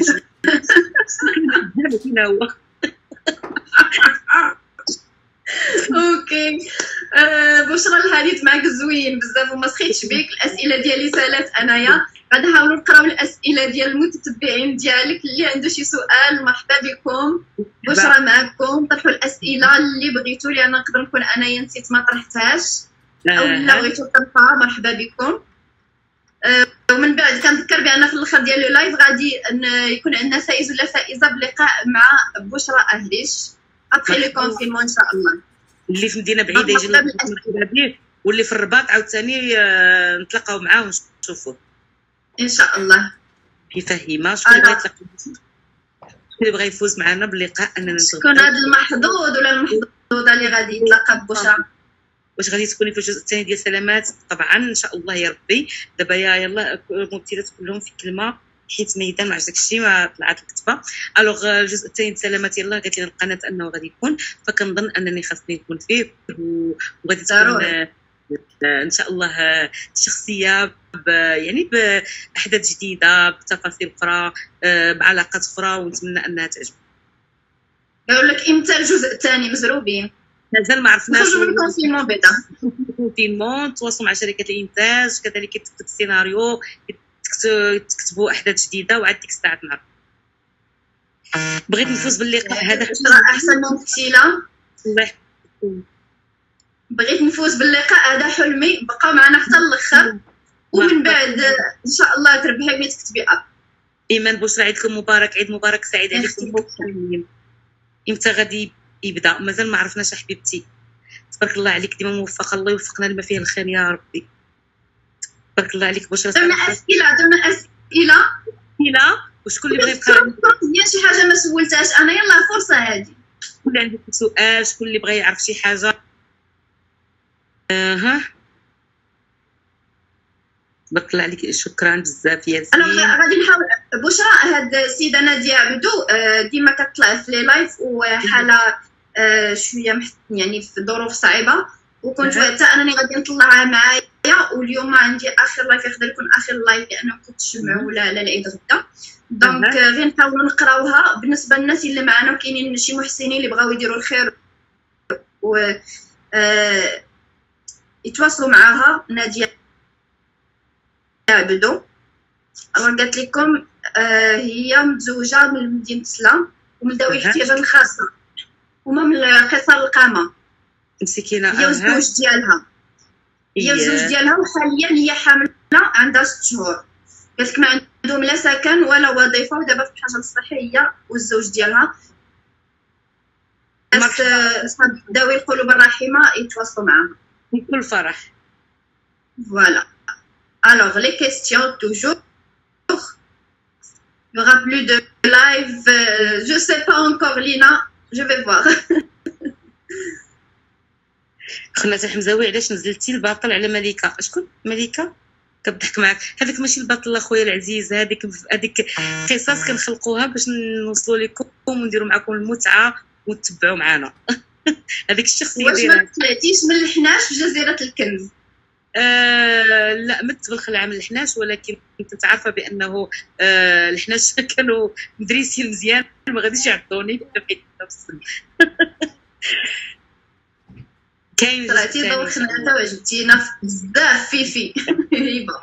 فينا هو. اوكي بشرى الحديث معك زوين بزاف وما سخيتش بك، الاسئله ديالي سالات انايا، غادي نحاولوا نقراو الاسئله ديال المتتبعين ديالك. اللي عنده شي سؤال مرحبا بكم، بشرى معكم، طرحوا الاسئله اللي بغيتوا، لان نقدر نكون انايا نسيت ما طرحتهاش او لا بغيتو ترفعها مرحبا بكم. أه ومن بعد كنذكر بان في الاخر ديال اللايف غادي يكون عندنا فائز ولا فائزه بلقاء مع بشرى اهليش ابخي لو كونفينمون ان شاء الله. اللي في مدينه بعيده يجي مرحبا به، واللي في الرباط عاوتاني أه نتلاقاو معاه ونشوفوه ان شاء الله. يفهمها شكون اللي بغى يتلاقى، شكون اللي بغى يفوز معنا باللقاء اننا نشوفو شكون هذا المحظوظ ولا المحظوظه اللي غادي يتلاقى ببشرى. واش غادي تكوني في الجزء الثاني ديال سلامات؟ طبعا ان شاء الله يا ربي. دابا يا يلا الممثلات كلهم في كلمه حيت ميدان ما عرفتش داكشي ما طلعت الكتبه. الوغ الجزء الثاني ديال سلامات يلا قالت لنا القناه انه غادي يكون، فكنظن انني خاصني نكون فيه، وغادي تكون ان شاء الله شخصيه يعني باحداث جديده بتفاصيل اخرى بعلاقات اخرى، ونتمنى انها تعجب. قالوا لك امتى الجزء الثاني؟ مزروبين مازال ما عرفناش. خرجوا من الكونفينمون بعدا الكونفينمون، تواصلوا مع شركه الانتاج، كذلك يتكتب السيناريو، يتكتبوا احداث جديده، وعاد ديك الساعه نعرف. بغيت نفوز باللقاء هذا احسن ممثله، الله بغيت نفوز باللقاء هذا حلمي، بقى معنا حتى الاخر، ومن بعد ان شاء الله تربحي بغيت تكتبي اب. ايمان بشرى عيدكم مبارك، عيد مبارك سعيد عليكم. امتى غادي يبدا؟ مازال ما عرفناش حبيبتي. تبارك الله عليك، ديما موفقه، الله يوفقنا لما فيه الخير يا ربي. تبارك الله عليك بشرى. درنا اسئله درنا اسئله اسئله وشكون اللي بغى يبقى ديال شي حاجه ما سولتهاش انا؟ يلاه فرصه هذه، شكون اللي عنده سؤال، شكون اللي بغى يعرف شي حاجه. اها تبارك الله عليك، شكرا بزاف يا انا غادي نحاول. بشرى هاد السيده ناديه عبدو ديما كتطلع في لي لايف وحاله شويه يعني في ظروف صعيبه، وكنت حتى انني غادي نطلعها معايا، واليوم عندي اخر لايف، يقدر يكون اخر لايف لانه كنت تجمعوا ولا لا العيد غدا، دونك غير نحاولوا نقراوها. بالنسبه للناس اللي معنا وكاينين شي محسنين اللي بغاو يديروا الخير و آه يتواصلوا معاها ناديه عبدو. راه قالت لكم آه هي متزوجه من مدينه سلا ومن ذوي الاحتياجات الخاصه، هما من قصر القامه مسكينه. هي والزوج ديالها هي والزوج ديالها وحاليا هي حامله عندها ست شهور. قالت لك ما عندهم لا سكن ولا وظيفه، ودابا في الحاجه الصحيه هي والزوج ديالها. بس اصحاب ذوي القلوب الرحيمه يتواصلوا معاها بكل فرح. فوالا. Alors, les questions, toujours. Il n'y aura plus de live. Euh, je ne sais pas encore, Lina. Je vais voir. خنات حمزاوي، علاش نزلتي الباطل على ملكه؟ شكون ملكه؟ كضحك معاك، هذاك ماشي الباطل اخويا العزيز، هذيك هذيك قصص كنخلقوها باش نوصلوا لكم ونديروا معكم المتعه وتتبعوا معنا. هذيك الشخصيه ديالها. واش ما طلعتيش من الحناش في جزيره الكنز؟ آه لا مت بالخلعه من الحناش، ولكن كنت عارفه بانه آه الحناش كانوا مدريسين مزيان، ما غاديش يعطوني في نفس كاين. طلعتي ضوء خناقه وعجبتينا بزاف فيفي هبه.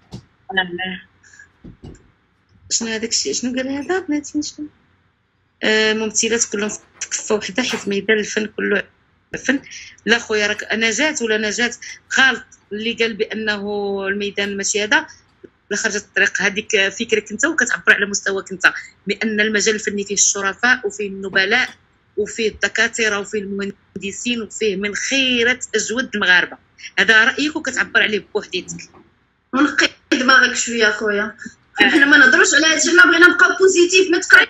شنو هذاك الشيء؟ شنو قال هذا بناتي؟ شنو آه ممثلات كلهم في كفه وحده، حيت ميدان الفن كله فن. لا خويا راك نجاة ولا نجاة غلط اللي قال بانه الميدان ماشي هذا، لا خرجت الطريق هذيك فكرك انت وكتعبر على مستواك انت، بان المجال الفني فيه الشرفاء وفيه النبلاء وفيه الدكاتره وفيه المهندسين وفيه من خيره اجود المغاربه. هذا رايك وكتعبر عليه بوحديتك. ونقي دماغك شويه خويا، حنا ما نهضروش على هادشي، حنا بغينا نبقاو بوزيتيف. ما تقرا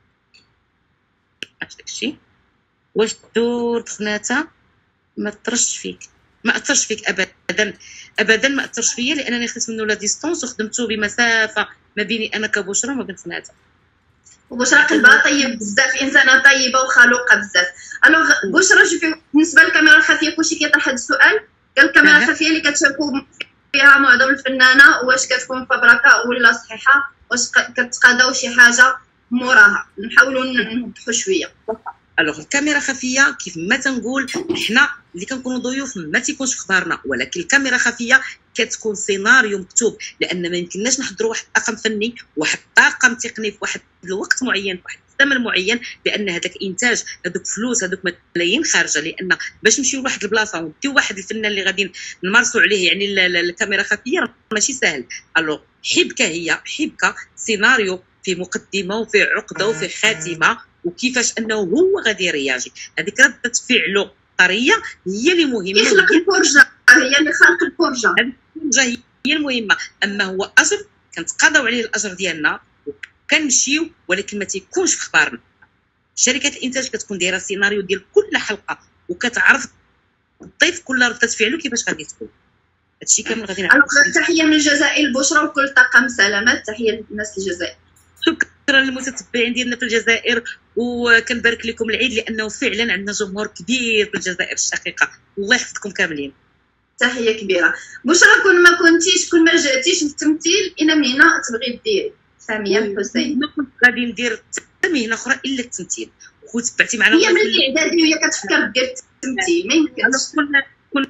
داكشي واش دور خناته ما اثرش فيك، ما اثرش فيك ابدا ابدا، ما اثرش فيا لانني خديت منه لا ديستونس وخدمته بمسافه ما بيني انا كبشرى وما بين خناته. وبشرى قلبها طيب بزاف، انسانه طيبه وخلوقه بزاف. الوغ بشرى شوفي بالنسبه للكاميرا الخفيه كلشي كيطرح هذا السؤال، قال الكاميرا الخفيه اللي كتشوفوا فيها معظم الفنانه واش كتكون فبركه ولا صحيحه، واش كتقاداو شي حاجه موراها؟ نحاولوا نوضحوا شويه. الوغ الكاميرا خفيه كيف ما تنقول حنا اللي كنكونوا ضيوف ما تيكونش في اخبارنا، ولكن الكاميرا خفيه كتكون سيناريو مكتوب، لان ما يمكنناش نحضروا واحد الطاقم فني واحد الطاقم تقني في واحد الوقت معين في واحد الزمن معين، لان هذاك انتاج هذوك فلوس هذوك ملايين خارجه، لان باش نمشيو لواحد البلاصه ونديو واحد الفنان اللي غادي نمارسوا عليه يعني الكاميرا خفيه ماشي سهل. الوغ حبكه هي حبكه سيناريو في مقدمه وفي عقده وفي خاتمه وكيفاش انه هو غادي يرياجي، هذيك رده فعله طريه هي اللي مهمه، يخلق الفرجه، هي اللي خلق الفرجه، الفرجه هي المهمه. اما هو اجر كنتقاضاو عليه الاجر ديالنا وكنمشيو، ولكن ما تيكونش في اخبارنا. شركات الانتاج كتكون دايره سيناريو ديال كل حلقه وكتعرف الضيف كل رده فعله كيفاش غادي تكون. هادشي كامل غادي نعرف. تحيه من الجزائر البشرى وكل طاقم سلامات، تحيه للناس الجزائر. شكرا للمتتبعين ديالنا في الجزائر، وكنبارك لكم العيد لانه فعلا عندنا جمهور كبير في الجزائر الشقيقه، الله يحفظكم كاملين. تحيه كبيره. بشرى كون ما كنتيش كون ما رجعتيش للتمثيل اين مهنه تبغي ديري؟ ساميه الحسين. ما كنت غادي ندير حتى مهنه اخرى الا التمثيل، وتبعتي معنا هي من الاعدادي وهي كتفكر دير التمثيل، ما يمكنش. كنا كنا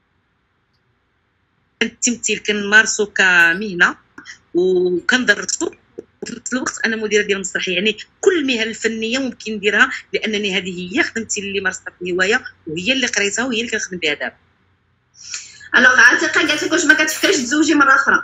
التمثيل كنمارسو كمهنه وكندرسو، وفي نفس الوقت انا مديره ديال المسرحيه، يعني كل المهن الفنيه ممكن نديرها لانني هذه هي خدمتي اللي مارستها في الهوايه وهي اللي قريتها وهي اللي كنخدم بها دابا. الوغ عتيقه قالت لك واش ما كتفكريش تزوجي مره اخرى؟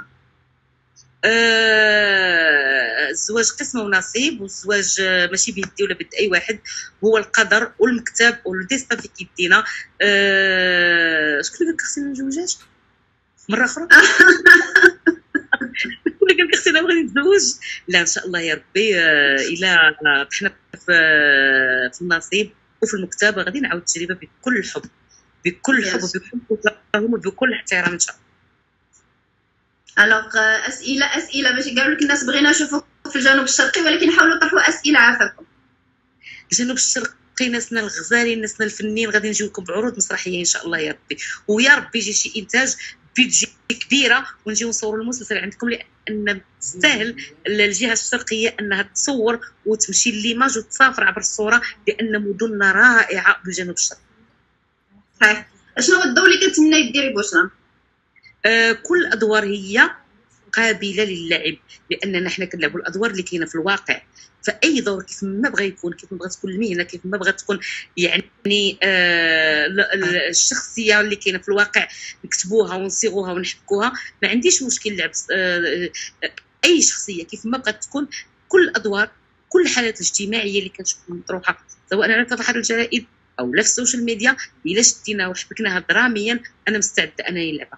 أه الزواج قسمه ونصيب، والزواج ماشي بيدي ولا بيد اي واحد، هو القدر والمكتب والديستان في كيدينا. أه شكون اللي قال لك خصني ما نتزوجاش مره اخرى؟ شكون اللي قال لك خصني نبغي نتزوج؟ لا ان شاء الله يا ربي، أه الى طحنا في في النصيب وفي المكتب غادي نعاود التجربه بكل الحب بكل الحب وبكل تفاهم وبكل احترام ان شاء الله. الوغ اسئله اسئله باش قالوا لك الناس بغينا نشوفوك في الجنوب الشرقي، ولكن حاولوا طرحوا اسئله عافاكم. الجنوب الشرقي ناسنا الغزالي ناسنا الفنين غادي نجيو لكم بعروض مسرحيه ان شاء الله يا ربي، ويا ربي يجي شي انتاج بيدجي كبيره ونجيو نصوروا المسلسل عندكم، لان تستاهل الجهه الشرقيه انها تصور وتمشي ليماج وتسافر عبر الصوره، لان مدننا رائعه بالجنوب الشرقي. صحيح. شنو هو الدور اللي كتمناي ديري بشرى؟ آه كل الادوار هي قابله للعب، لاننا حنا كنلعبوا الادوار اللي كاينه في الواقع، فاي دور كيف ما بغى يكون، كيف ما بغات تكون المهنه، كيف ما بغات تكون يعني آه الشخصيه اللي كاينه في الواقع نكتبوها ونصيغوها ونحبكوها، ما عنديش مشكل لعب آه اي شخصيه كيف ما بغات تكون. كل الادوار كل الحالات الاجتماعيه اللي كنشوفها مطروحه سواء على صفحات الجرائد او لا في السوشيال ميديا، الا شديناها وحبكناها دراميا انا مستعده انني نلعبها.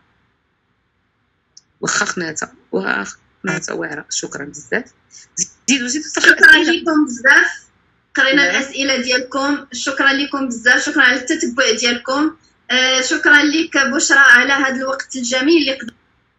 واخا خناته واخا خناته واعره. شكرا بزاف. زيدوا زيدوا شكرا لكم بزاف، قرينا الاسئله ديالكم، شكرا لكم بزاف، شكرا على التتبع ديالكم. آه شكرا لك بشرى على هذا الوقت الجميل اللي قد...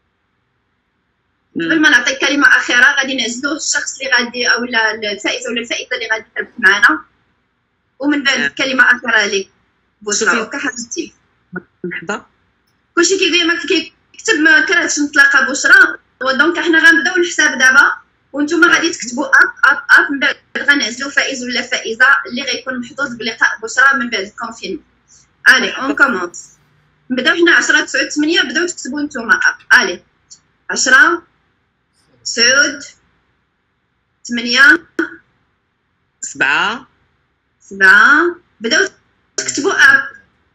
قبل ما نعطي كلمه اخيره غادي نعزلوا الشخص اللي غادي او الفائز ولا الفائزه اللي غادي تربح معنا، ومن بعد كلمه اخيره لك بشرى. وكا حبيبتي مرحبا. كلشي كيبين ما كتب ما كرهتش نتلاقى بشرى، ودونك حنا غنبداو الحساب دابا وانتم غادي تكتبوا اب اب اب، من بعد غنعزلوا فائز ولا فائزه اللي غيكون محظوظ بلقاء بشرى من بعد الكونفين. الي اون كومونس، نبداو حنا عشرة تسعة ثمانية، بداو تكتبوا نتوما اب. الي عشرة تسعة ثمانية سبعة سبعة، بداو تكتبوا اب.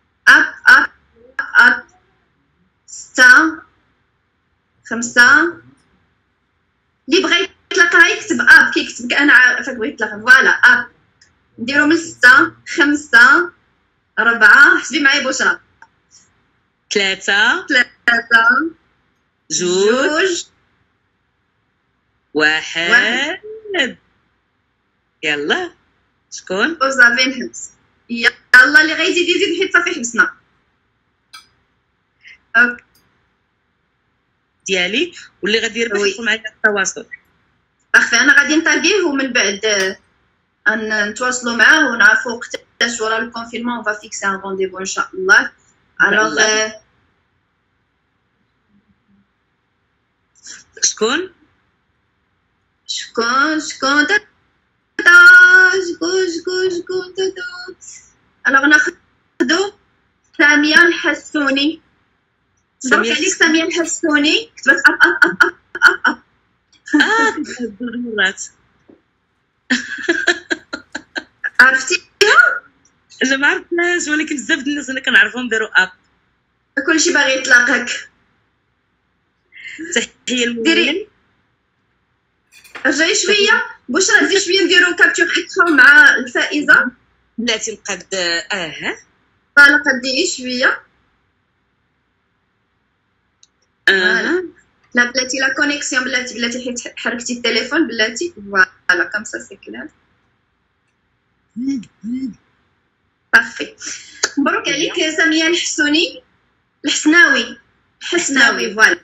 خمسة. اللي بغى يتلاقى يكتب اب، كيكتب انا عارفه بغيت يتلاقى. فوالا اب نديرو من ستة خمسة أربعة. حسبي معايا بشرى. ثلاثة ثلاثة جوج واحد, واحد. يلا شكون؟ وصافي نحبس. يلا اللي غيزيد يزيد حيت صافي حبسنا. اوكي ديالي واللي غادي يربح يدخل معايا التواصل. باغي انا غادي نطاقيه ومن بعد ان نتواصلوا معاه ونعرفوا وقتاش ورا الكونفينمون اون فا فيكسي ان رونديفو ان شاء الله. الوغ شكون شكون شكون تا شكون شكون شكون تا. الوغ ناخذوا سامية الحسوني. مبروك عليك سامية الحسوني. كتبت اب اب اب اب اب اب. اه كنت مرات عرفتيها؟ لا ما عرفتهاش، ولكن بزاف د الناس انا كنعرفهم داروا اب. كلشي باغي يتلاقاك. تحيه المؤمن. ديري رجعي شويه بشرى، ديري شويه نديرو كابتور اكرون مع الفائزه. بلاتي نقد اه فوالا قدي شويه. اه لا بلاتي لا كونيكسيون بلاتي بلاتي حيت حركتي التليفون بلاتي. فوالا كم سا سي كلير. صافي. مبروك عليك سامية الحسوني الحسناوي الحسناوي. فوالا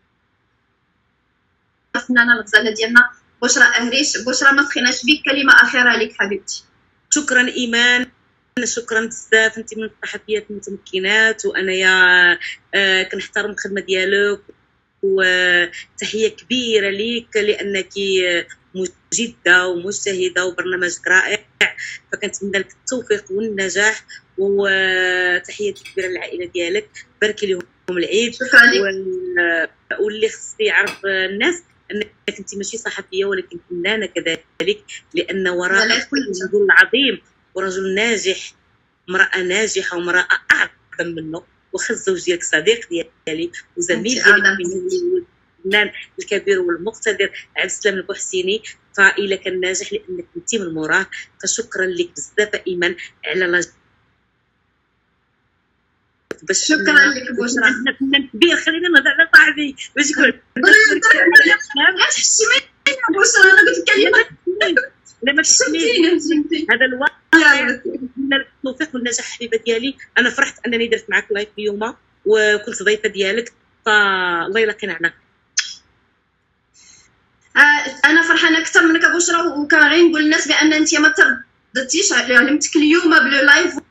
الفنانه الغزاله ديالنا بشرى أهريش. بشرى ما سخيناش بيك، كلمه اخيره ليك حبيبتي. شكرا ايمان، شكرا بزاف. انت من الصحفيات المتمكنات وانايا آه كنحترم الخدمه ديالك، وتحيه كبيره ليك لانك مجده ومجتهده وبرنامجك رائع، فكنتمنى لك التوفيق والنجاح. وتحيه كبيره للعائله ديالك، باركي لهم العيد. شكرا لك. واللي خص يعرف الناس انك انت ماشي صحفيه ولكن فنانه كذلك، لان وراء كل رجل عظيم ورجل ناجح امراه ناجحه وامراه اعظم منه. واخا الزوج ديالك صديق ديالي وزميل ديالي الفنان الكبير والمقتدر عبد السلام البوحسيني، فإلا كان ناجح لانك انت من موراه. فشكرا لك بزاف ايمن على لا باش شكرا لك بشرى. عندنا فنان كبير، خلينا نهضر على صاحبي باش يكون لا تحشمي بشرى. انا قلت كلمه لا ما تحشميش. هذا الوقت التوفيق والنجاح حبيبه ديالي. انا فرحت انني درت معك لايف اليوم وكنت ضيفه ديالك، فالله يلقينا عنك. انا فرحانه اكثر منك بشرى، وكان غير نقول للناس بان انت ما ترددتيش. علمتك اليوم بلو لايف